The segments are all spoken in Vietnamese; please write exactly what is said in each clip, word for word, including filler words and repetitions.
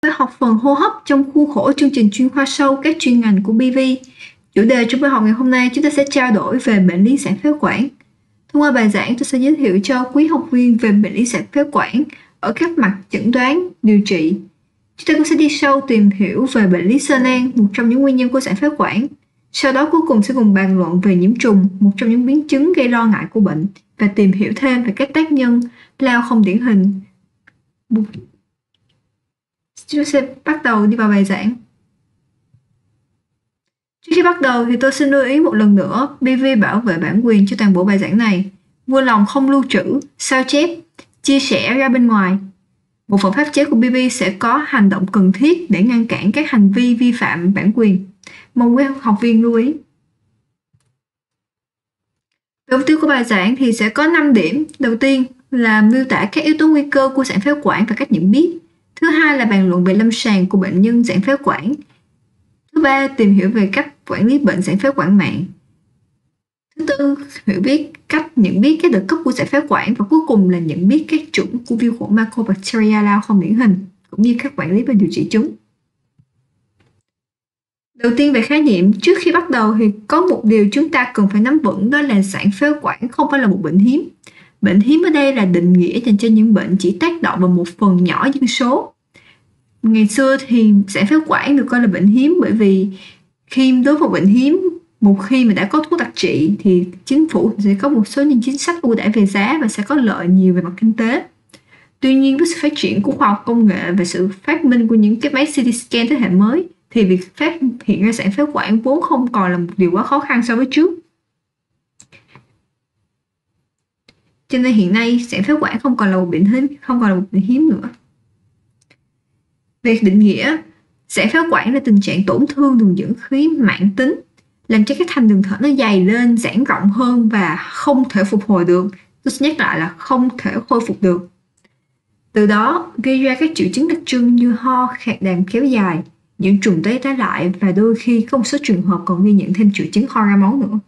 với học phần hô hấp trong khuôn khổ chương trình chuyên khoa sâu các chuyên ngành của bê vê. Chủ đề trong bài học ngày hôm nay chúng ta sẽ trao đổi về bệnh lý giãn phế quản. Thông qua bài giảng, tôi sẽ giới thiệu cho quý học viên về bệnh lý giãn phế quản ở các mặt chẩn đoán, điều trị. Chúng ta cũng sẽ đi sâu tìm hiểu về bệnh lý xơ nang, một trong những nguyên nhân của giãn phế quản. Sau đó cuối cùng sẽ cùng bàn luận về nhiễm trùng, một trong những biến chứng gây lo ngại của bệnh, và tìm hiểu thêm về các tác nhân lao không điển hình. Chúng ta sẽ bắt đầu đi vào bài giảng. Trước khi bắt đầu thì tôi xin lưu ý một lần nữa, bê vê bảo vệ bản quyền cho toàn bộ bài giảng này. Vui lòng không lưu trữ, sao chép, chia sẻ ra bên ngoài. Bộ phận pháp chế của bê vê sẽ có hành động cần thiết để ngăn cản các hành vi vi phạm bản quyền. Mong quý học viên lưu ý. Mục tiêu của bài giảng thì sẽ có năm điểm. Đầu tiên là miêu tả các yếu tố nguy cơ của giãn phế quản và cách nhận biết. Thứ hai là bàn luận về lâm sàng của bệnh nhân giãn phế quản. Thứ ba, tìm hiểu về cách quản lý bệnh giãn phế quản mạng. Thứ tư, hiểu biết cách nhận biết các đợt cấp của giãn phế quản, và cuối cùng là nhận biết các chủng của vi khuẩn Mycobacteria lao không điển hình, cũng như cách quản lý và điều trị chúng. Đầu tiên về khái niệm, trước khi bắt đầu thì có một điều chúng ta cần phải nắm vững, đó là giãn phế quản không phải là một bệnh hiếm. Bệnh hiếm ở đây là định nghĩa dành cho những bệnh chỉ tác động vào một phần nhỏ dân số. Ngày xưa thì giãn phế quản được coi là bệnh hiếm bởi vì khi đối với bệnh hiếm, một khi mà đã có thuốc đặc trị thì chính phủ sẽ có một số những chính sách ưu đãi về giá và sẽ có lợi nhiều về mặt kinh tế. Tuy nhiên với sự phát triển của khoa học công nghệ và sự phát minh của những cái máy xê tê scan thế hệ mới thì việc phát hiện ra giãn phế quản vốn không còn là một điều quá khó khăn so với trước. Cho nên hiện nay giãn phế quản không còn là một bệnh hiếm, không còn là một bệnh hiếm nữa. Về định nghĩa, giãn phế quản là tình trạng tổn thương đường dẫn khí mãn tính, làm cho các thành đường thở nó dày lên, giãn rộng hơn và không thể phục hồi được. Tôi sẽ nhắc lại là không thể khôi phục được. Từ đó gây ra các triệu chứng đặc trưng như ho, khạc đàm kéo dài, nhiễm trùng tái tái lại, và đôi khi có một số trường hợp còn ghi nhận thêm triệu chứng ho ra máu nữa.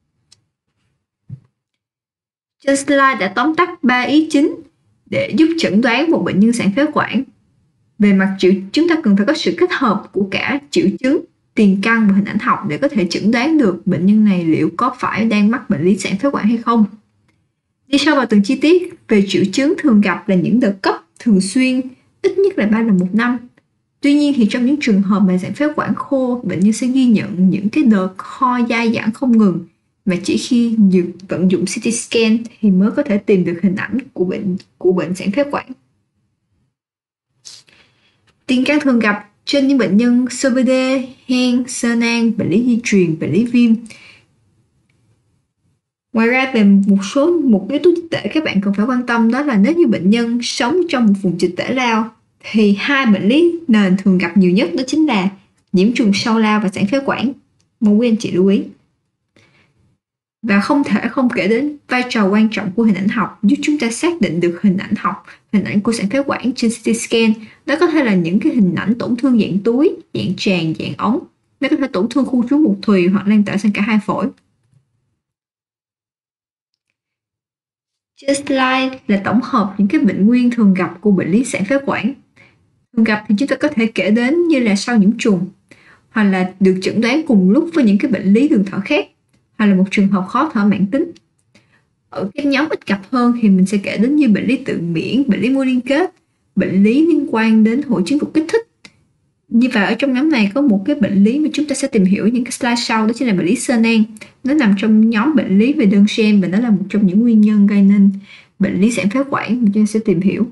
Trên slide đã tóm tắt ba ý chính để giúp chẩn đoán một bệnh nhân giãn phế quản. Về mặt triệu, chúng ta cần phải có sự kết hợp của cả triệu chứng, tiền căn và hình ảnh học để có thể chẩn đoán được bệnh nhân này liệu có phải đang mắc bệnh lý giãn phế quản hay không. Đi sâu vào từng chi tiết, về triệu chứng thường gặp là những đợt cấp thường xuyên, ít nhất là ba lần một năm. Tuy nhiên thì trong những trường hợp mà giãn phế quản khô, bệnh nhân sẽ ghi nhận những cái đợt ho dai dẳng không ngừng, mà chỉ khi vận dụng xê tê scan thì mới có thể tìm được hình ảnh của bệnh của bệnh giãn phế quản. Tiền căn thường gặp trên những bệnh nhân xê ô pê đê, hen, xơ nang, bệnh lý di truyền, bệnh lý viêm. Ngoài ra về một số một yếu tố dịch tễ các bạn cần phải quan tâm, đó là nếu như bệnh nhân sống trong một vùng dịch tễ lao thì hai bệnh lý nền thường gặp nhiều nhất đó chính là nhiễm trùng sâu lao và giãn phế quản. Mong quý anh chị lưu ý. Và không thể không kể đến vai trò quan trọng của hình ảnh học giúp chúng ta xác định được hình ảnh học, hình ảnh của giãn phế quản trên xê tê scan. Đó có thể là những cái hình ảnh tổn thương dạng túi, dạng tràng, dạng ống. Nó có thể tổn thương khu trú mục thùy hoặc lan tỏa sang cả hai phổi. Trên slide là tổng hợp những cái bệnh nguyên thường gặp của bệnh lý giãn phế quản. Thường gặp thì chúng ta có thể kể đến như là sau nhiễm trùng, hoặc là được chẩn đoán cùng lúc với những cái bệnh lý đường thở khác, hoặc là một trường hợp khó thở mãn tính. Ở các nhóm ít gặp hơn thì mình sẽ kể đến như bệnh lý tự miễn, bệnh lý mô liên kết, bệnh lý liên quan đến hội chứng ruột kích thích. Như vậy ở trong nhóm này có một cái bệnh lý mà chúng ta sẽ tìm hiểu những cái slide sau, đó chính là bệnh lý xơ nang. Nó nằm trong nhóm bệnh lý về đơn gen và nó là một trong những nguyên nhân gây nên bệnh lý giãn phế quản mà chúng ta sẽ tìm hiểu.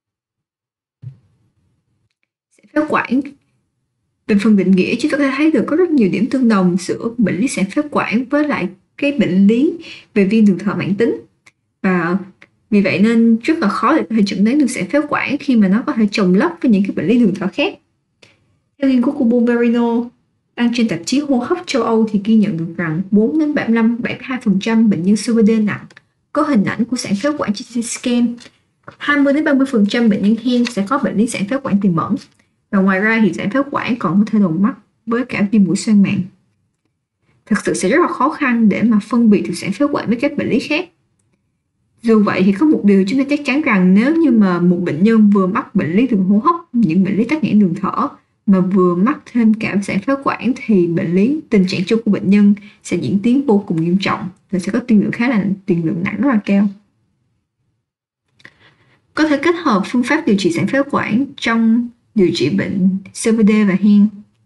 Giãn phế quản, về phần định nghĩa chúng ta có thể thấy được có rất nhiều điểm tương đồng giữa bệnh lý giãn phế quản với lại cái bệnh lý về viêm đường thở mãn tính, và vì vậy nên rất là khó để có thể chẩn đoán được giãn phế quản khi mà nó có thể chồng lấp với những cái bệnh lý đường thở khác. Theo nghiên cứu của Bomberino đăng trên tạp chí hô hấp châu Âu thì ghi nhận được rằng bốn đến bảy mươi lăm đến bảy mươi hai phần trăm bệnh nhân xê ô pê đê nặng có hình ảnh của giãn phế quản trên xê tê scan. hai mươi đến ba mươi phần trăm bệnh nhân hen sẽ có bệnh lý giãn phế quản tiềm ẩn. Và ngoài ra thì giãn phế quản còn có thể đồng mắc với cả viêm mũi xoang mạn. Thực sự sẽ rất là khó khăn để mà phân biệt được giãn phế quản với các bệnh lý khác. Dù vậy thì có một điều chúng ta chắc chắn rằng nếu như mà một bệnh nhân vừa mắc bệnh lý đường hô hấp, những bệnh lý tắc nghẽn đường thở mà vừa mắc thêm cả sạn phế quản thì bệnh lý tình trạng chung của bệnh nhân sẽ diễn tiến vô cùng nghiêm trọng và sẽ có tiên lượng khá là tiền lượng nặng rất là cao. Có thể kết hợp phương pháp điều trị sạn phế quản trong điều trị bệnh xê vê đê và hen.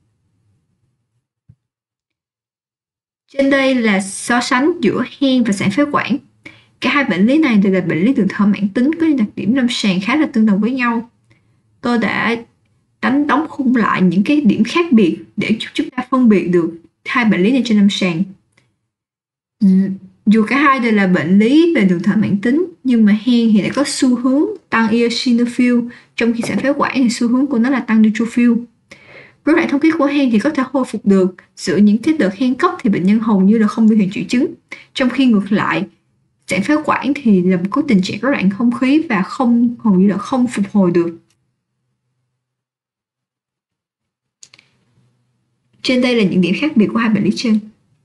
Trên đây là so sánh giữa hen và sạn phế quản. Cả hai bệnh lý này đều là bệnh lý đường thở mãn tính có những đặc điểm lâm sàng khá là tương đồng với nhau. Tôi đã đánh đóng khung lại những cái điểm khác biệt để giúp chúng ta phân biệt được hai bệnh lý này trên lâm sàng. Dù cả hai đều là bệnh lý về đường thở mãn tính, nhưng mà hen thì lại có xu hướng tăng eosinophil, trong khi sạn phế quản thì xu hướng của nó là tăng neutrophil. Rối loạn thông khí của hen thì có thể hồi phục được, giữa những cái đợt hen cấp thì bệnh nhân hầu như là không biểu hiện triệu chứng, trong khi ngược lại sạn phế quản thì là một cái tình trạng rối loạn không khí và không hầu như là không phục hồi được. Trên đây là những điểm khác biệt của hai bệnh lý trên.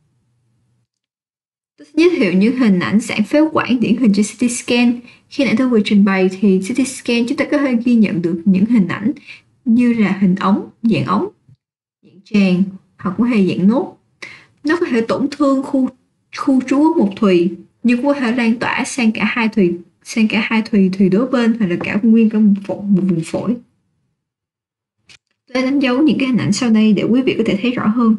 Tôi sẽ giới thiệu những hình ảnh sạn phế quản điển hình trên xê tê scan. Khi nãy tôi vừa trình bày thì xê tê scan chúng ta có thể ghi nhận được những hình ảnh như là hình ống, dạng ống, dạng tràng hoặc có thể dạng nốt. Nó có thể tổn thương khu khu trú một thùy, nhưng có thể lan tỏa sang cả hai thùy, sang cả hai thùy thùy đối bên hoặc là cả nguyên cả một, phổi, một vùng phổi. Tôi đánh dấu những cái hình ảnh sau đây để quý vị có thể thấy rõ hơn.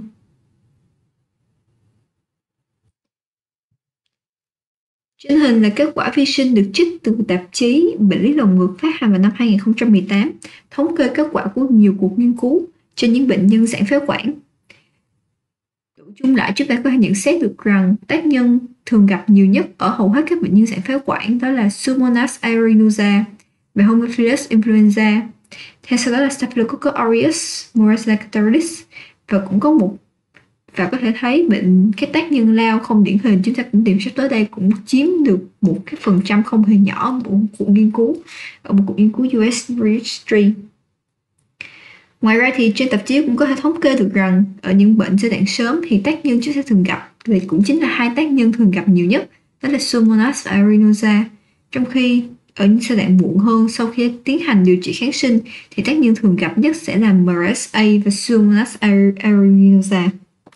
Trên hình là kết quả vi sinh được trích từ tạp chí Bệnh lý lồng ngực phát hành vào năm hai nghìn không trăm mười tám, thống kê kết quả của nhiều cuộc nghiên cứu trên những bệnh nhân sạn phế quản. Tụ chung lại, chúng ta có thể nhận xét được rằng tác nhân thường gặp nhiều nhất ở hầu hết các bệnh nhân sạn phế quản đó là Pseudomonas aeruginosa và Haemophilus influenza. Theo sau đó là Staphylococcus aureus, Morus lactarius, và cũng có một và có thể thấy bệnh cái tác nhân lao không điển hình chúng ta cũng tìm sắp tới đây cũng chiếm được một cái phần trăm không hề nhỏ ở một cuộc nghiên cứu ở một cuộc nghiên cứu u ét Registry. Ngoài ra thì trên tạp chí cũng có thể thống kê được rằng ở những bệnh giai đoạn sớm thì tác nhân chúng ta thường gặp thì cũng chính là hai tác nhân thường gặp nhiều nhất, đó là Pseudomonas và aeruginosa. Trong khi ở những giai đoạn muộn hơn, sau khi tiến hành điều trị kháng sinh thì tác nhân thường gặp nhất sẽ là em rờ ét a và Pseudomonas aeruginosa.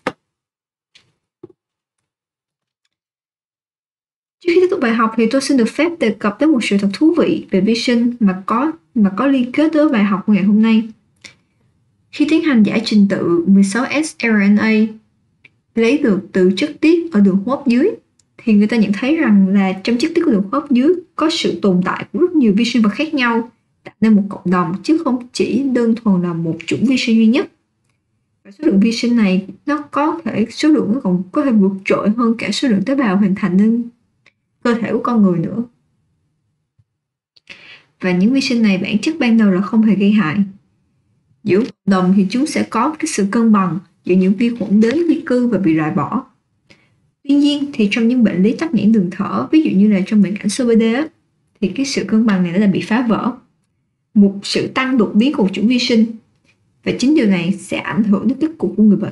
Trước khi tiếp tục bài học thì tôi xin được phép đề cập đến một sự thật thú vị về vi sinh mà có mà có liên kết với bài học của ngày hôm nay. Khi tiến hành giải trình tự mười sáu S R N A lấy được từ chất tiết ở đường hô hấp dưới thì người ta nhận thấy rằng là trong chất tiết của đường hô hấp dưới có sự tồn tại của rất nhiều vi sinh vật khác nhau tạo nên một cộng đồng chứ không chỉ đơn thuần là một chủng vi sinh duy nhất. Và số lượng vi sinh này nó có thể số lượng nó còn có thể vượt trội hơn cả số lượng tế bào hình thành nên cơ thể của con người nữa. Và những vi sinh này bản chất ban đầu là không hề gây hại. Giữa cộng đồng thì chúng sẽ có cái sự cân bằng giữa những vi khuẩn đến di cư và bị loại bỏ. Tuy nhiên thì trong những bệnh lý tắc nghẽn đường thở, ví dụ như là trong bệnh cảnh xê ô pê đê thì cái sự cân bằng này đã bị phá vỡ. Một sự tăng đột biến của một chủng vi sinh và chính điều này sẽ ảnh hưởng đến kết cục của người bệnh.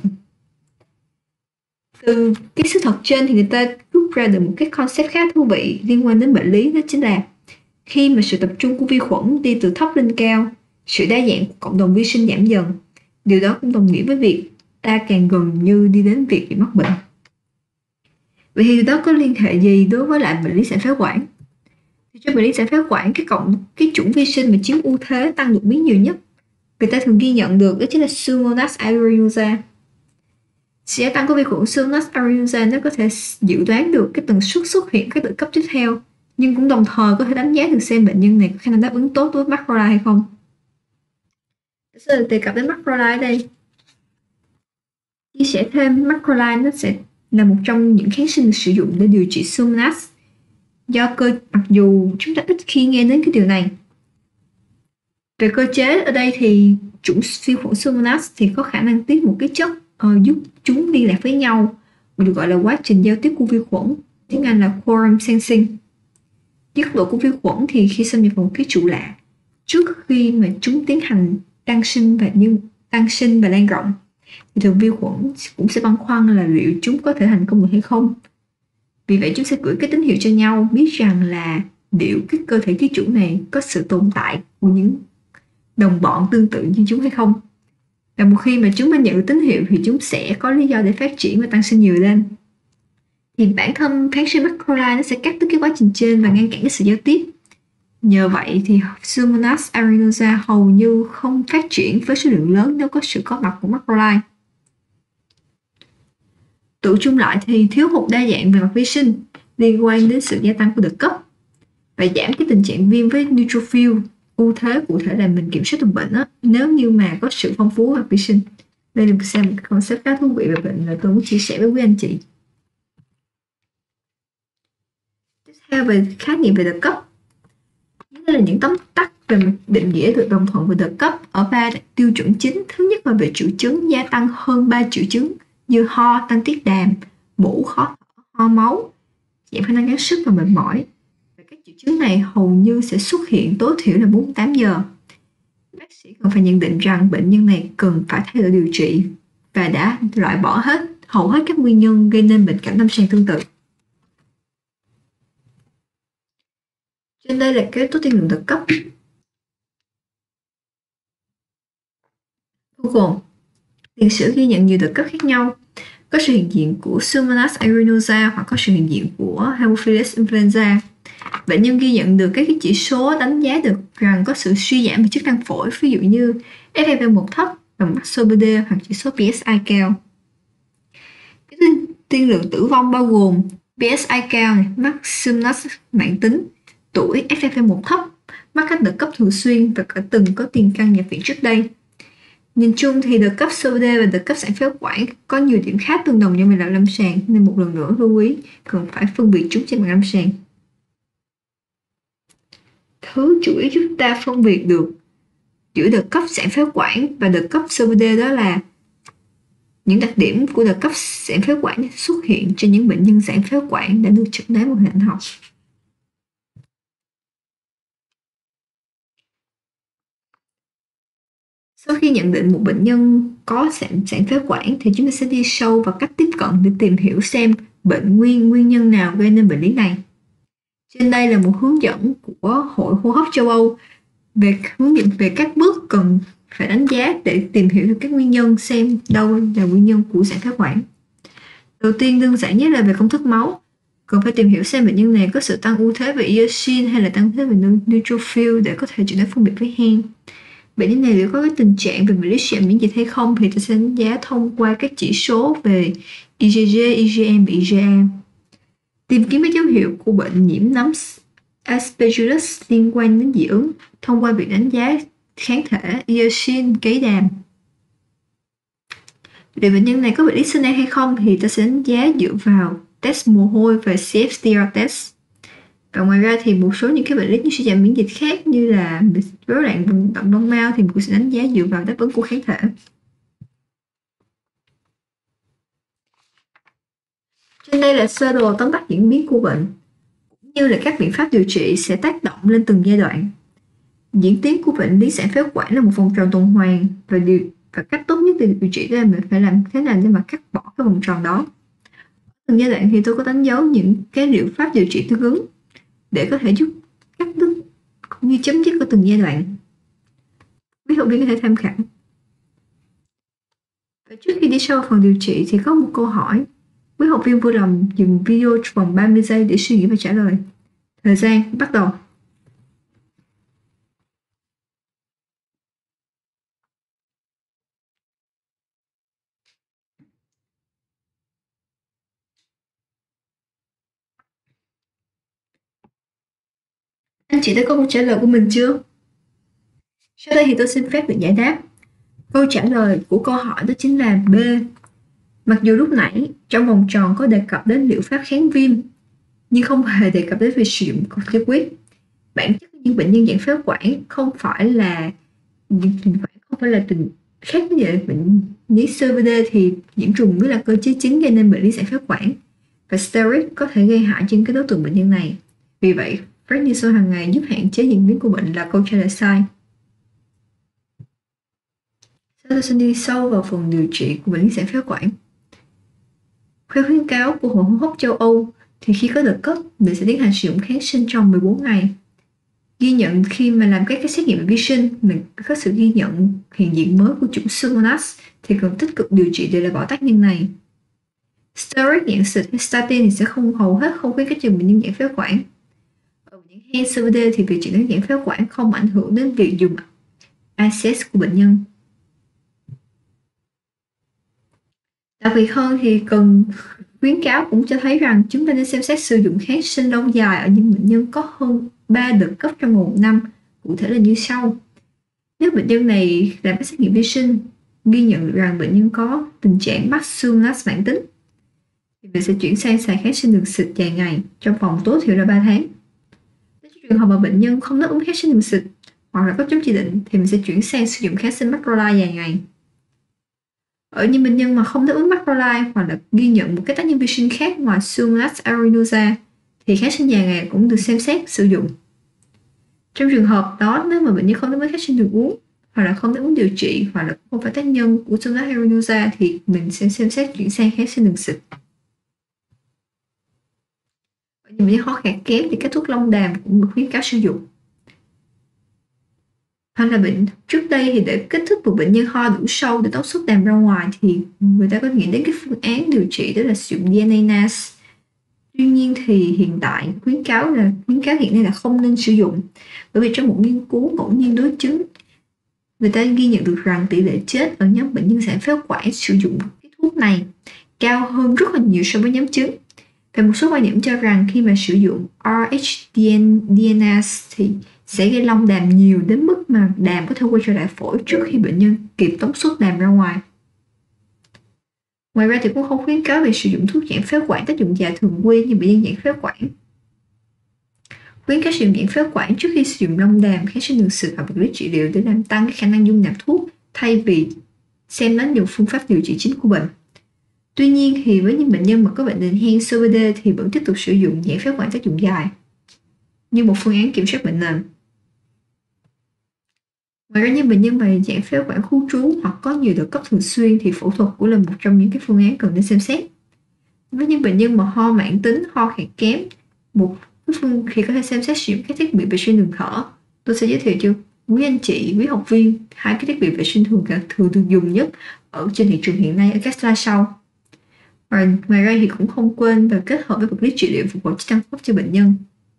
Từ cái sự thật trên thì người ta rút ra được một cái concept khá thú vị liên quan đến bệnh lý, đó chính là khi mà sự tập trung của vi khuẩn đi từ thấp lên cao, sự đa dạng của cộng đồng vi sinh giảm dần. Điều đó cũng đồng nghĩa với việc ta càng gần như đi đến việc bị mắc bệnh. Vậy thì điều đó có liên hệ gì đối với lại bệnh lý sạn phế quản? Thì trong bệnh lý sạn phế quản, cái cộng cái chủng vi sinh mà chiếm ưu thế tăng đột biến nhiều nhất, người ta thường ghi nhận được đó chính là Pseudomonas aeruginosa. Sự gia tăng của vi khuẩn Pseudomonas aeruginosa nó có thể dự đoán được cái tần suất xuất hiện các đợt cấp tiếp theo, nhưng cũng đồng thời có thể đánh giá được xem bệnh nhân này có khả năng đáp ứng tốt với macrolide hay không. Sẽ đề cập đến macrolide ở đây. Chia sẻ thêm, macrolide nó sẽ là một trong những kháng sinh được sử dụng để điều trị Pseudomonas. Do cơ mặc dù chúng ta ít khi nghe đến cái điều này. Về cơ chế ở đây thì chủng vi khuẩn Pseudomonas thì có khả năng tiết một cái chất uh, giúp chúng liên lạc với nhau, được gọi là quá trình giao tiếp của vi khuẩn, tiếng Anh là quorum sensing. Tốc độ của vi khuẩn thì khi xâm nhập vào một cái trụ lạ, trước khi mà chúng tiến hành tăng sinh và như tăng sinh và lan rộng, thì thường vi khuẩn cũng sẽ băn khoăn là liệu chúng có thể thành công được hay không. Vì vậy chúng sẽ gửi cái tín hiệu cho nhau biết rằng là liệu cái cơ thể ký chủ này có sự tồn tại của những đồng bọn tương tự như chúng hay không. Và một khi mà chúng đã nhận được tín hiệu thì chúng sẽ có lý do để phát triển và tăng sinh nhiều lên. Thì bản thân kháng sinh macrolide nó sẽ cắt đứt cái quá trình trên và ngăn cản cái sự giao tiếp. Nhờ vậy thì Pseudomonas aeruginosa hầu như không phát triển với số lượng lớn nếu có sự có mặt của macrolide. Tụ chung lại thì thiếu hụt đa dạng về mặt vi sinh liên quan đến sự gia tăng của đợt cấp và giảm cái tình trạng viêm với neutrophil. Ưu thế cụ thể là mình kiểm soát được bệnh á, nếu như mà có sự phong phú về vi sinh. Đây là một concept khá thú vị về bệnh là tôi muốn chia sẻ với quý anh chị. Tiếp theo về khái niệm về đợt cấp. Đây là những tóm tắt về định nghĩa được đồng thuận về đợt cấp ở ba tiêu chuẩn chính. Thứ nhất là về triệu chứng gia tăng hơn ba triệu chứng như ho, tăng tiết đàm, mũ, khó thở, ho máu, giảm khả năng gắng sức và mệt mỏi. Và các triệu chứng này hầu như sẽ xuất hiện tối thiểu là bốn mươi tám giờ. Bác sĩ cần phải nhận định rằng bệnh nhân này cần phải thay đổi điều trị và đã loại bỏ hết hầu hết các nguyên nhân gây nên bệnh cảnh lâm sàng tương tự. Trên đây là kết tố tiên lượng đợt cấp. Bao gồm tiền sử ghi nhận nhiều đợt cấp khác nhau, có sự hiện diện của Pseudomonas aeruginosa hoặc có sự hiện diện của Haemophilus influenza. Bệnh nhân ghi nhận được các cái chỉ số đánh giá được rằng có sự suy giảm về chức năng phổi, ví dụ như ép e pê một thấp và mắc xê ô pê đê hoặc chỉ số pê ét i cao. Cái tiên lượng tử vong bao gồm pê ét i cao, mắc Pseudomonas mãn tính, tuổi, ép e pê một thấp, mắc các đợt cấp thường xuyên và có từng có tiền căn nhập viện trước đây. Nhìn chung thì đợt cấp xê ô pê đê và đợt cấp sạn phế quản có nhiều điểm khá tương đồng trong bệnh lý lâm sàng, nên một lần nữa lưu ý cần phải phân biệt chúng trên mặt lâm sàng. Thứ chủ yếu chúng ta phân biệt được giữa đợt cấp sạn phế quản và đợt cấp xê ô pê đê đó là những đặc điểm của đợt cấp sạn phế quản xuất hiện trên những bệnh nhân sạn phế quản đã được chẩn đoán bằng hình ảnh học. Sau khi nhận định một bệnh nhân có sạn sạn phế quản thì chúng ta sẽ đi sâu vào cách tiếp cận để tìm hiểu xem bệnh nguyên nguyên nhân nào gây nên bệnh lý này. Trên đây là một hướng dẫn của Hội hô hấp châu Âu về hướng dẫn về các bước cần phải đánh giá để tìm hiểu được các nguyên nhân, xem đâu là nguyên nhân của sạn phế quản. Đầu tiên đơn giản nhất là về công thức máu, cần phải tìm hiểu xem bệnh nhân này có sự tăng ưu thế về eosin hay là tăng thế về neutrophil để có thể chẩn đoán phân biệt với hen. Bệnh nhân này nếu có cái tình trạng về bệnh lý suy giảm miễn dịch hay không thì ta sẽ đánh giá thông qua các chỉ số về i giê giê, i giê em và i giê a. Tìm kiếm các dấu hiệu của bệnh nhiễm nấm Aspergillus liên quan đến dị ứng thông qua việc đánh giá kháng thể eosin cấy đàm. Để bệnh nhân này có bệnh lý sinh hay không thì ta sẽ đánh giá dựa vào test mồ hôi và xê ép tê rờ test. Và ngoài ra thì một số những cái bệnh lý như suy giảm miễn dịch khác như là rối loạn vận động đông máu thì mình cũng sẽ đánh giá dựa vào đáp ứng của kháng thể. Trên đây là sơ đồ tóm tắt diễn biến của bệnh, cũng như là các biện pháp điều trị sẽ tác động lên từng giai đoạn. Diễn tiến của bệnh lý sạn phế quản là một vòng tròn tuần hoàn và điều và cách tốt nhất để điều trị đó là mình phải làm thế nào để mà cắt bỏ cái vòng tròn đó. Từng giai đoạn thì tôi có đánh dấu những cái liệu pháp điều trị tương ứng để có thể giúp cắt đứt cũng như chấm dứt của từng giai đoạn. Quý học viên có thể tham khảo. Và trước khi đi sâu phần điều trị thì có một câu hỏi. Quý học viên vui lòng dừng video trong vòng ba mươi giây để suy nghĩ và trả lời. Thời gian bắt đầu. Anh chị đã có câu trả lời của mình chưa? Sau đây thì tôi xin phép được giải đáp. Câu trả lời của câu hỏi đó chính là B. Mặc dù lúc nãy trong vòng tròn có đề cập đến liệu pháp kháng viêm, nhưng không hề đề cập đến việc sử dụng corticoid. Bản chất của những bệnh nhân giãn phế quản không phải là những tình quản không phải là tình khác với vậy. Bệnh lý xê ô pê đê thì nhiễm trùng mới là cơ chế chính gây nên bệnh lý giãn phế quản, và steroid có thể gây hại trên cái đối tượng bệnh nhân này. Vì vậy, prednisone hàng ngày giúp hạn chế diễn biến của bệnh là câu trả lời sai. Sau tôi xin đi sâu vào phần điều trị của bệnh lý giãn phế quản. Theo khuyến cáo của Hội hô hấp châu Âu thì khi có đợt cấp, mình sẽ tiến hành sử dụng kháng sinh trong mười bốn ngày. Ghi nhận khi mà làm các cái xét nghiệm vi sinh, mình có sự ghi nhận hiện diện mới của chủng Pseudomonas thì cần tích cực điều trị để loại bỏ tác nhân này. Steroid dạng xịt hay statin thì sẽ không hầu hết không khuyến khích cho bệnh nhân giãn phế quản. Ở bệnh nhân hen xê ô pê đê thì việc chẩn đoán giãn phế quản không ảnh hưởng đến việc dùng i xê ét của bệnh nhân. Đặc biệt hơn thì cần khuyến cáo cũng cho thấy rằng chúng ta nên xem xét sử dụng kháng sinh lâu dài ở những bệnh nhân có hơn ba đợt cấp trong một năm, cụ thể là như sau. Nếu bệnh nhân này làm các xét nghiệm vi sinh, ghi nhận rằng bệnh nhân có tình trạng mắc Pseudomonas mãn tính, thì mình sẽ chuyển sang xài kháng sinh đường xịt dài ngày trong vòng tối thiểu là ba tháng. Nếu trường hợp mà bệnh nhân không đáp ứng kháng sinh đường xịt hoặc là có chống chỉ định thì mình sẽ chuyển sang sử dụng kháng sinh macrolide dài ngày. Ở những bệnh nhân mà không đáp ứng macrolide hoặc là ghi nhận một cái tác nhân vi sinh khác ngoài Pseudomonas aeruginosa thì kháng sinh dài ngày cũng được xem xét sử dụng. Trong trường hợp đó, nếu mà bệnh nhân không đáp ứng kháng sinh đường uống hoặc là không đáp ứng điều trị hoặc là không phải tác nhân của Pseudomonas aeruginosa thì mình sẽ xem xét chuyển sang kháng sinh đường xịt. Ở những bệnh nhân ho khạc kém thì các thuốc long đàm cũng được khuyến cáo sử dụng. Hoặc là bệnh trước đây thì để kích thích một bệnh nhân ho đủ sâu để tống xuất đàm ra ngoài thì người ta có nghĩ đến cái phương án điều trị đó là sử dụng đê en a en a ét. Tuy nhiên thì hiện tại khuyến cáo là khuyến cáo hiện nay là không nên sử dụng, bởi vì trong một nghiên cứu ngẫu nhiên đối chứng, người ta ghi nhận được rằng tỷ lệ chết ở nhóm bệnh nhân giãn phế quản sử dụng cái thuốc này cao hơn rất là nhiều so với nhóm chứng. Và một số quan điểm cho rằng khi mà sử dụng rờ hát đê en a ét thì sẽ gây long đàm nhiều đến mức mà đàm có thể quay trở lại phổi trước khi bệnh nhân kịp tống xuất đàm ra ngoài. Ngoài ra thì cũng không khuyến cáo về sử dụng thuốc giãn phế quản tác dụng dài thường quy như bệnh nhân giãn phế quản. Khuyến cáo sử dụng giãn phế quản trước khi sử dụng long đàm, kháng sinh đường xịt hoặc vật lý trị liệu để làm tăng cái khả năng dung nạp thuốc thay vì xem đến nhiều phương pháp điều trị chính của bệnh. Tuy nhiên thì với những bệnh nhân mà có bệnh nền hen xê ô pê đê thì vẫn tiếp tục sử dụng giãn phế quản tác dụng dài như một phương án kiểm soát bệnh nền. Ngoài ra những bệnh nhân mà giãn phế quản khu trú hoặc có nhiều đợt cấp thường xuyên thì phẫu thuật cũng là một trong những cái phương án cần nên xem xét. Với những bệnh nhân mà ho mãn tính, ho khạc kém, một cái phương thì có thể xem xét sử dụng các thiết bị vệ sinh đường thở. Tôi sẽ giới thiệu cho quý anh chị, quý học viên hai cái thiết bị vệ sinh thường thường được dùng nhất ở trên thị trường hiện nay ở các slide sau. Và ngoài ra thì cũng không quên và kết hợp với vật lý trị liệu phục hồi chức năng hô hấp cho bệnh nhân.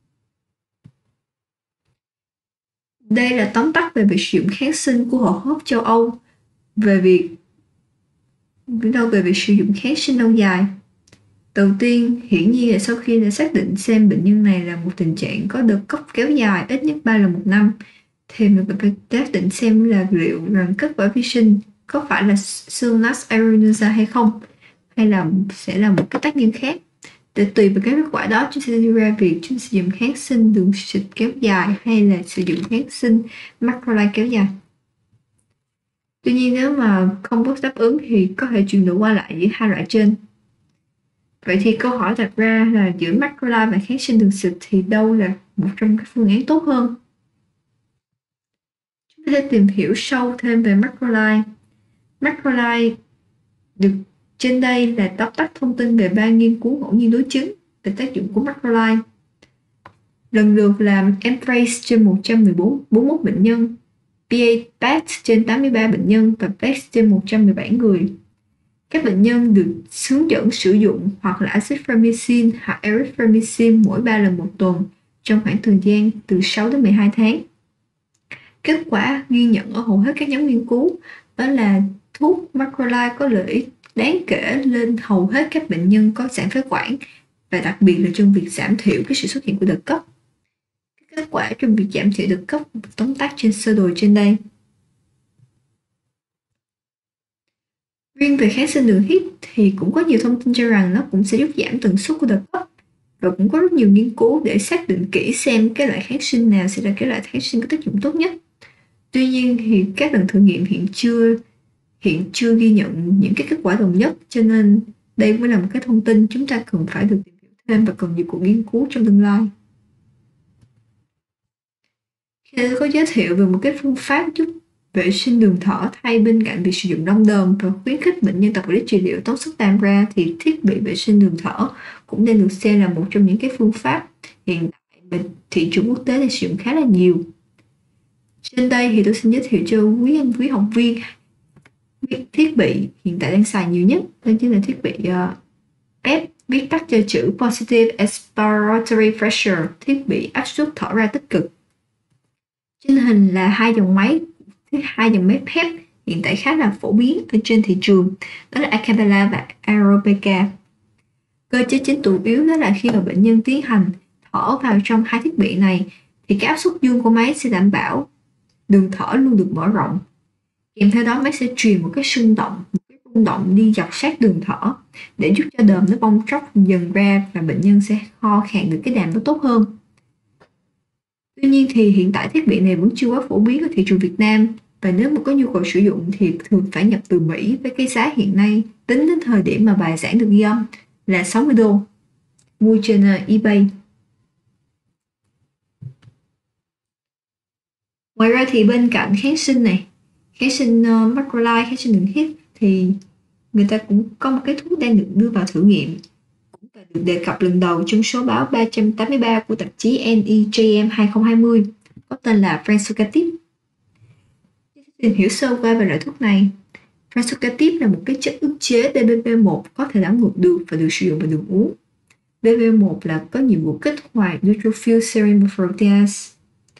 Đây là tóm tắt về việc sử dụng kháng sinh của Hội hô hấp châu Âu về việc đâu về việc sử dụng kháng sinh lâu dài. Đầu tiên, hiển nhiên là sau khi đã xác định xem bệnh nhân này là một tình trạng có đợt cấp kéo dài ít nhất ba lần một năm, thì mình phải xác định xem là liệu rằng kết quả vi sinh có phải là Pseudomonas aeruginosa hay không, hay là sẽ là một cái tác nhân khác. Để tùy vào cái kết quả đó, chúng sẽ đưa ra việc chúng sử dụng kháng sinh đường xịt kéo dài hay là sử dụng kháng sinh macrolide kéo dài. Tuy nhiên nếu mà không có đáp ứng thì có thể chuyển đổi qua lại giữa hai loại trên. Vậy thì câu hỏi đặt ra là giữa macrolide và kháng sinh đường xịt thì đâu là một trong các phương án tốt hơn? Chúng ta sẽ tìm hiểu sâu thêm về macrolide. Macrolide được trên đây là tóm tắt thông tin về ba nghiên cứu ngẫu nhiên đối chứng về tác dụng của macrolide. Lần lượt là Embrace trên một trăm mười bốn, bốn mươi mốt bệnh nhân, pê a pê e tê trên tám mươi ba bệnh nhân và pê e tê trên một trăm mười bảy người. Các bệnh nhân được hướng dẫn sử dụng hoặc là azithromycin hoặc erythromycin mỗi ba lần một tuần trong khoảng thời gian từ sáu đến mười hai tháng. Kết quả ghi nhận ở hầu hết các nhóm nghiên cứu đó là thuốc macrolide có lợi ích đáng kể lên hầu hết các bệnh nhân có giãn phế quản và đặc biệt là trong việc giảm thiểu cái sự xuất hiện của đợt cấp. Kết quả trong việc giảm thiểu đợt cấp tóm tắt trên sơ đồ trên đây. Riêng về kháng sinh đường hít thì cũng có nhiều thông tin cho rằng nó cũng sẽ giúp giảm tần suất của đợt cấp, và cũng có rất nhiều nghiên cứu để xác định kỹ xem cái loại kháng sinh nào sẽ là cái loại kháng sinh có tác dụng tốt nhất. Tuy nhiên thì các lần thử nghiệm hiện chưa hiện chưa ghi nhận những cái kết quả đồng nhất, cho nên đây mới là một cái thông tin chúng ta cần phải được tìm hiểu thêm và cần nhiều cuộc nghiên cứu trong tương lai. Khi tôi có giới thiệu về một cái phương pháp giúp vệ sinh đường thở thay bên cạnh việc sử dụng đông đờm và khuyến khích bệnh nhân tập vật lý trị liệu tốn sức tam ra, thì thiết bị vệ sinh đường thở cũng đang được xem là một trong những cái phương pháp hiện tại mà thị trường quốc tế đang sử dụng khá là nhiều. Trên đây thì tôi xin giới thiệu cho quý anh quý học viên thiết bị hiện tại đang xài nhiều nhất, đó chính là thiết bị uh, pép, viết tắt cho chữ Positive Expiratory Pressure, thiết bị áp suất thở ra tích cực. Trên hình là hai dòng máy, hai dòng máy pép hiện tại khá là phổ biến ở trên thị trường, đó là Acapella và Aerobeca. Cơ chế chính chủ yếu đó là khi mà bệnh nhân tiến hành thở vào trong hai thiết bị này thì cái áp suất dương của máy sẽ đảm bảo đường thở luôn được mở rộng. Kèm theo đó máy sẽ truyền một cái xung động, một cái rung động đi dọc sát đường thở để giúp cho đờm nó bong tróc dần ra và bệnh nhân sẽ ho khan được cái đàm nó tốt hơn. Tuy nhiên thì hiện tại thiết bị này vẫn chưa quá phổ biến ở thị trường Việt Nam, và nếu mà có nhu cầu sử dụng thì thường phải nhập từ Mỹ với cái giá hiện nay tính đến thời điểm mà bài giảng được ghi âm là sáu mươi đô, mua trên eBay. Ngoài ra thì bên cạnh kháng sinh này, kháng sinh uh, macrolide, kháng sinh đường huyết, thì người ta cũng có một cái thuốc đang được đưa vào thử nghiệm, cũng được đề cập lần đầu trong số báo ba trăm tám mươi ba của tạp chí en e J M hai không hai không, có tên là Brensocatib. Tìm hiểu sơ qua về loại thuốc này. Brensocatib là một cái chất ức chế D B P một có thể đảo ngược được và được sử dụng vào đường uống. D B P một là có nhiệm vụ kích hoạt neutrophil serum protease.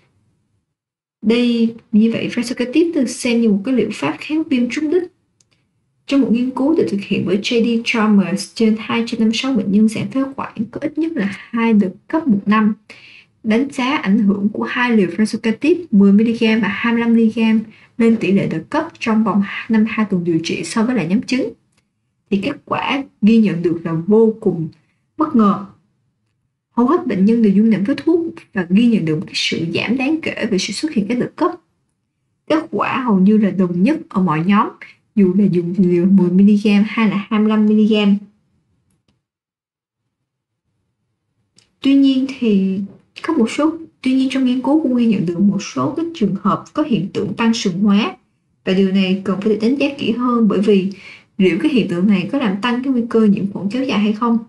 Đây, như vậy, Brensocatib được xem như một cái liệu pháp kháng viêm trúng đích. Trong một nghiên cứu được thực hiện bởi J D Chalmers trên hai trăm năm mươi sáu bệnh nhân giãn phế quản có ít nhất là hai đợt cấp một năm, đánh giá ảnh hưởng của hai liều Brensocatib mười mi li gam và hai mươi lăm mi li gam lên tỷ lệ đợt cấp trong vòng năm hai tuần điều trị so với lại nhóm trứng, thì kết quả ghi nhận được là vô cùng bất ngờ. Hầu hết bệnh nhân đều dung nạp với thuốc và ghi nhận được một cái sự giảm đáng kể về sự xuất hiện các đợt cấp. Kết quả hầu như là đồng nhất ở mọi nhóm, dù là dùng liều mười mi li gam hay là hai mươi lăm mi li gam. Tuy nhiên thì có một số tuy nhiên trong nghiên cứu cũng ghi nhận được một số các trường hợp có hiện tượng tăng sừng hóa, và điều này cần phải được đánh giá kỹ hơn, bởi vì liệu cái hiện tượng này có làm tăng cái nguy cơ nhiễm khuẩn kéo dài hay không.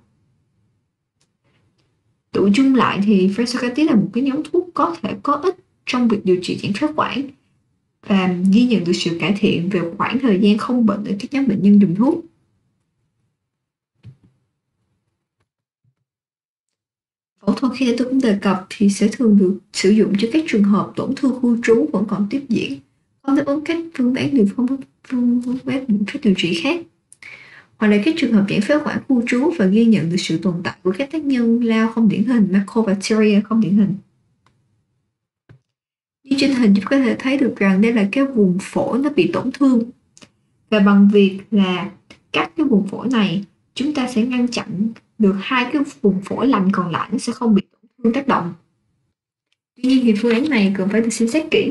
Tụ chung lại thì Brensocatib là một cái nhóm thuốc có thể có ích trong việc điều trị giãn phế quản và ghi nhận được sự cải thiện về khoảng thời gian không bệnh ở các nhóm bệnh nhân dùng thuốc. Phẫu thuật khi tôi cũng đề cập thì sẽ thường được sử dụng cho các trường hợp tổn thương khu trú vẫn còn tiếp diễn, không đáp ứng các phương án điều phương phương pháp biện pháp điều trị khác, hoặc là các trường hợp giãn phế quản khu trú và ghi nhận được sự tồn tại của các tác nhân lao không điển hình, Mycobacteria không điển hình. Như trên hình chúng có thể thấy được rằng đây là cái vùng phổi nó bị tổn thương, và bằng việc là cắt cái vùng phổi này, chúng ta sẽ ngăn chặn được hai cái vùng phổi lành còn lại nó sẽ không bị tổn thương tác động. Tuy nhiên thì phương án này cần phải được xem xét kỹ.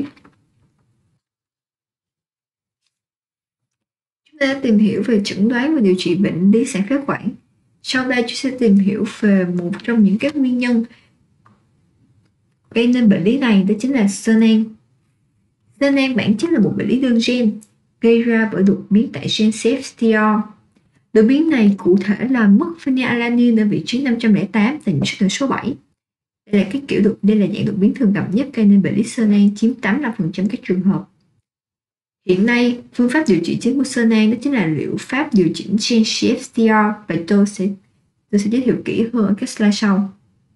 Chúng ta đã tìm hiểu về chẩn đoán và điều trị bệnh lý giãn phế quản. Sau đây chúng sẽ tìm hiểu về một trong những các nguyên nhân gây nên bệnh lý này, đó chính là xơ nan. Xơ nan bản chất là một bệnh lý đơn gen gây ra bởi đột biến tại gen C F T R. Đột biến này cụ thể là mất phenylalanine ở vị trí năm trăm lẻ tám tại nhiễm sắc số bảy. Đây là cái kiểu đột đây là dạng đột biến thường gặp nhất gây nên bệnh lý xơ nan, chiếm tám mươi lăm phần trăm các trường hợp. Hiện nay, phương pháp điều trị chính của xơ nan đó chính là liệu pháp điều chỉnh gen C F T R, và tôi sẽ tôi sẽ giới thiệu kỹ hơn ở các slide sau.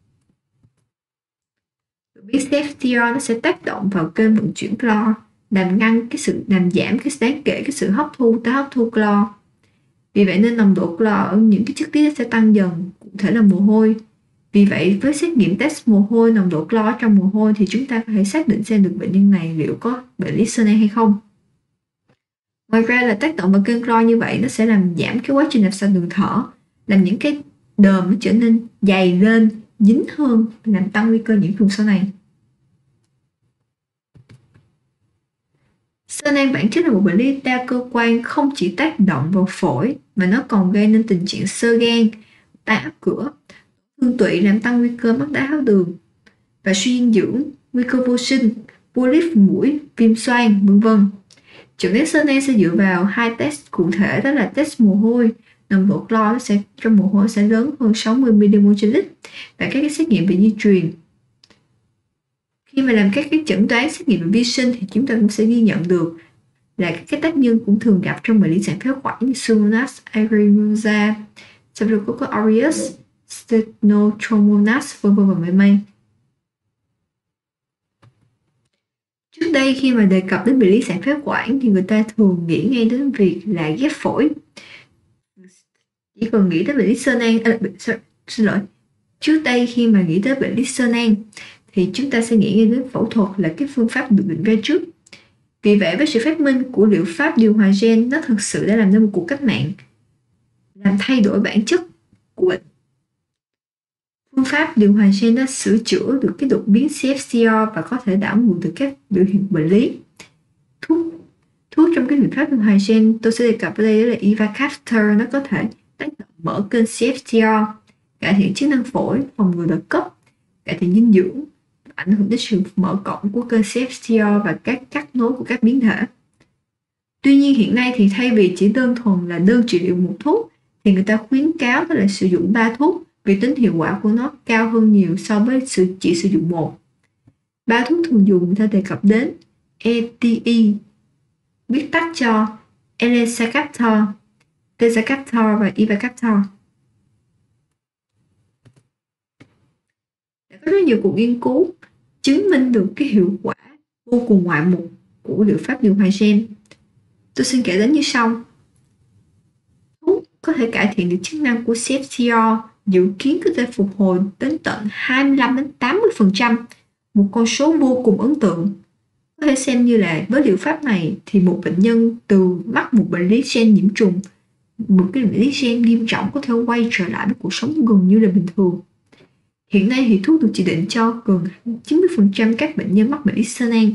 Đột biến C F T R nó sẽ tác động vào kênh vận chuyển clo, làm ngăn cái sự làm giảm cái đáng kể cái sự hấp thu tới hấp thu clo. Vì vậy nên nồng độ clo ở những cái chất tiết sẽ tăng dần, cụ thể là mồ hôi. Vì vậy với xét nghiệm test mồ hôi, nồng độ clo trong mồ hôi thì chúng ta có thể xác định xem được bệnh nhân này liệu có bệnh lý xơ nan hay không. Ngoài ra là tác động vào kênh clo như vậy nó sẽ làm giảm cái quá trình nạp xạ đường thở, làm những cái đờm nó trở nên dày lên, dính hơn, làm tăng nguy cơ nhiễm trùng sau này. Xơ nan bản chất là một bệnh lý đa cơ quan, không chỉ tác động vào phổi mà nó còn gây nên tình trạng xơ gan, tai áp cửa, thương tụy, làm tăng nguy cơ mắc đái tháo đường và suy dinh dưỡng, nguy cơ vô sinh, polyp mũi, viêm xoang, vân vân. Chuẩn đoán sơ nan sẽ dựa vào hai test cụ thể, đó là test mồ hôi. Nồng độ clo nó sẽ trong mồ hôi sẽ lớn hơn sáu mươi mi-li-mol trên lít, và các cái xét nghiệm về di truyền. Khi mà làm các cái chẩn đoán xét nghiệm về vi sinh thì chúng ta cũng sẽ ghi nhận được là các cái tác nhân cũng thường gặp trong bệnh lý sạn phế quản như Pseudomonas aeruginosa, Staphylococcus aureus, Stenotromonas, vân vân và mây mây. Trước đây khi mà đề cập đến bệnh lý sạn phế quản thì người ta thường nghĩ ngay đến việc là ghép phổi. Chỉ cần nghĩ tới bệnh lý sơ nan, à, xin lỗi, trước đây khi mà nghĩ tới bệnh lý sơ nan thì chúng ta sẽ nghĩ ngay đến phẫu thuật là cái phương pháp được định ra trước. Vì vậy với sự phát minh của liệu pháp điều hòa gen, nó thực sự đã làm nên một cuộc cách mạng, làm thay đổi bản chất của bệnh. Phương pháp điều hòa gen đã sửa chữa được cái đột biến xê ép xê rờ và có thể đảo ngược được các biểu hiện bệnh lý. Thuốc thuốc trong cái liệu pháp điều hòa gen tôi sẽ đề cập ở đây đó là ivacaftor, nó có thể tác động mở kênh xê ép xê rờ, cải thiện chức năng phổi, phòng ngừa đợt cấp, cải thiện dinh dưỡng, ảnh hưởng đến sự mở cổng của kênh xê ép xê rờ và các cắt nối của các biến thể. Tuy nhiên hiện nay thì thay vì chỉ đơn thuần là đơn trị liệu một thuốc thì người ta khuyến cáo đó là sử dụng ba thuốc, vì tính hiệu quả của nó cao hơn nhiều so với sự chỉ sử dụng một. Ba thuốc thường dùng người ta đề cập đến e tê i, viết tắt cho elacaptor, tezacaptor và ivacaftor. Đã có rất nhiều cuộc nghiên cứu chứng minh được cái hiệu quả vô cùng ngoạn mục của liệu pháp điều hòa gen. Tôi xin kể đến như sau. Thuốc có thể cải thiện được chức năng của xê ép xê rờ, dự kiến có thể phục hồi đến tận hai mươi lăm đến tám mươi phần trăm, một con số vô cùng ấn tượng. Có thể xem như là với liệu pháp này thì một bệnh nhân từ mắc một bệnh lý gen nhiễm trùng, một cái bệnh lý gen nghiêm trọng có thể quay trở lại với cuộc sống gần như là bình thường. Hiện nay thì thuốc được chỉ định cho gần chín mươi phần trăm các bệnh nhân mắc bệnh lý sơ nan.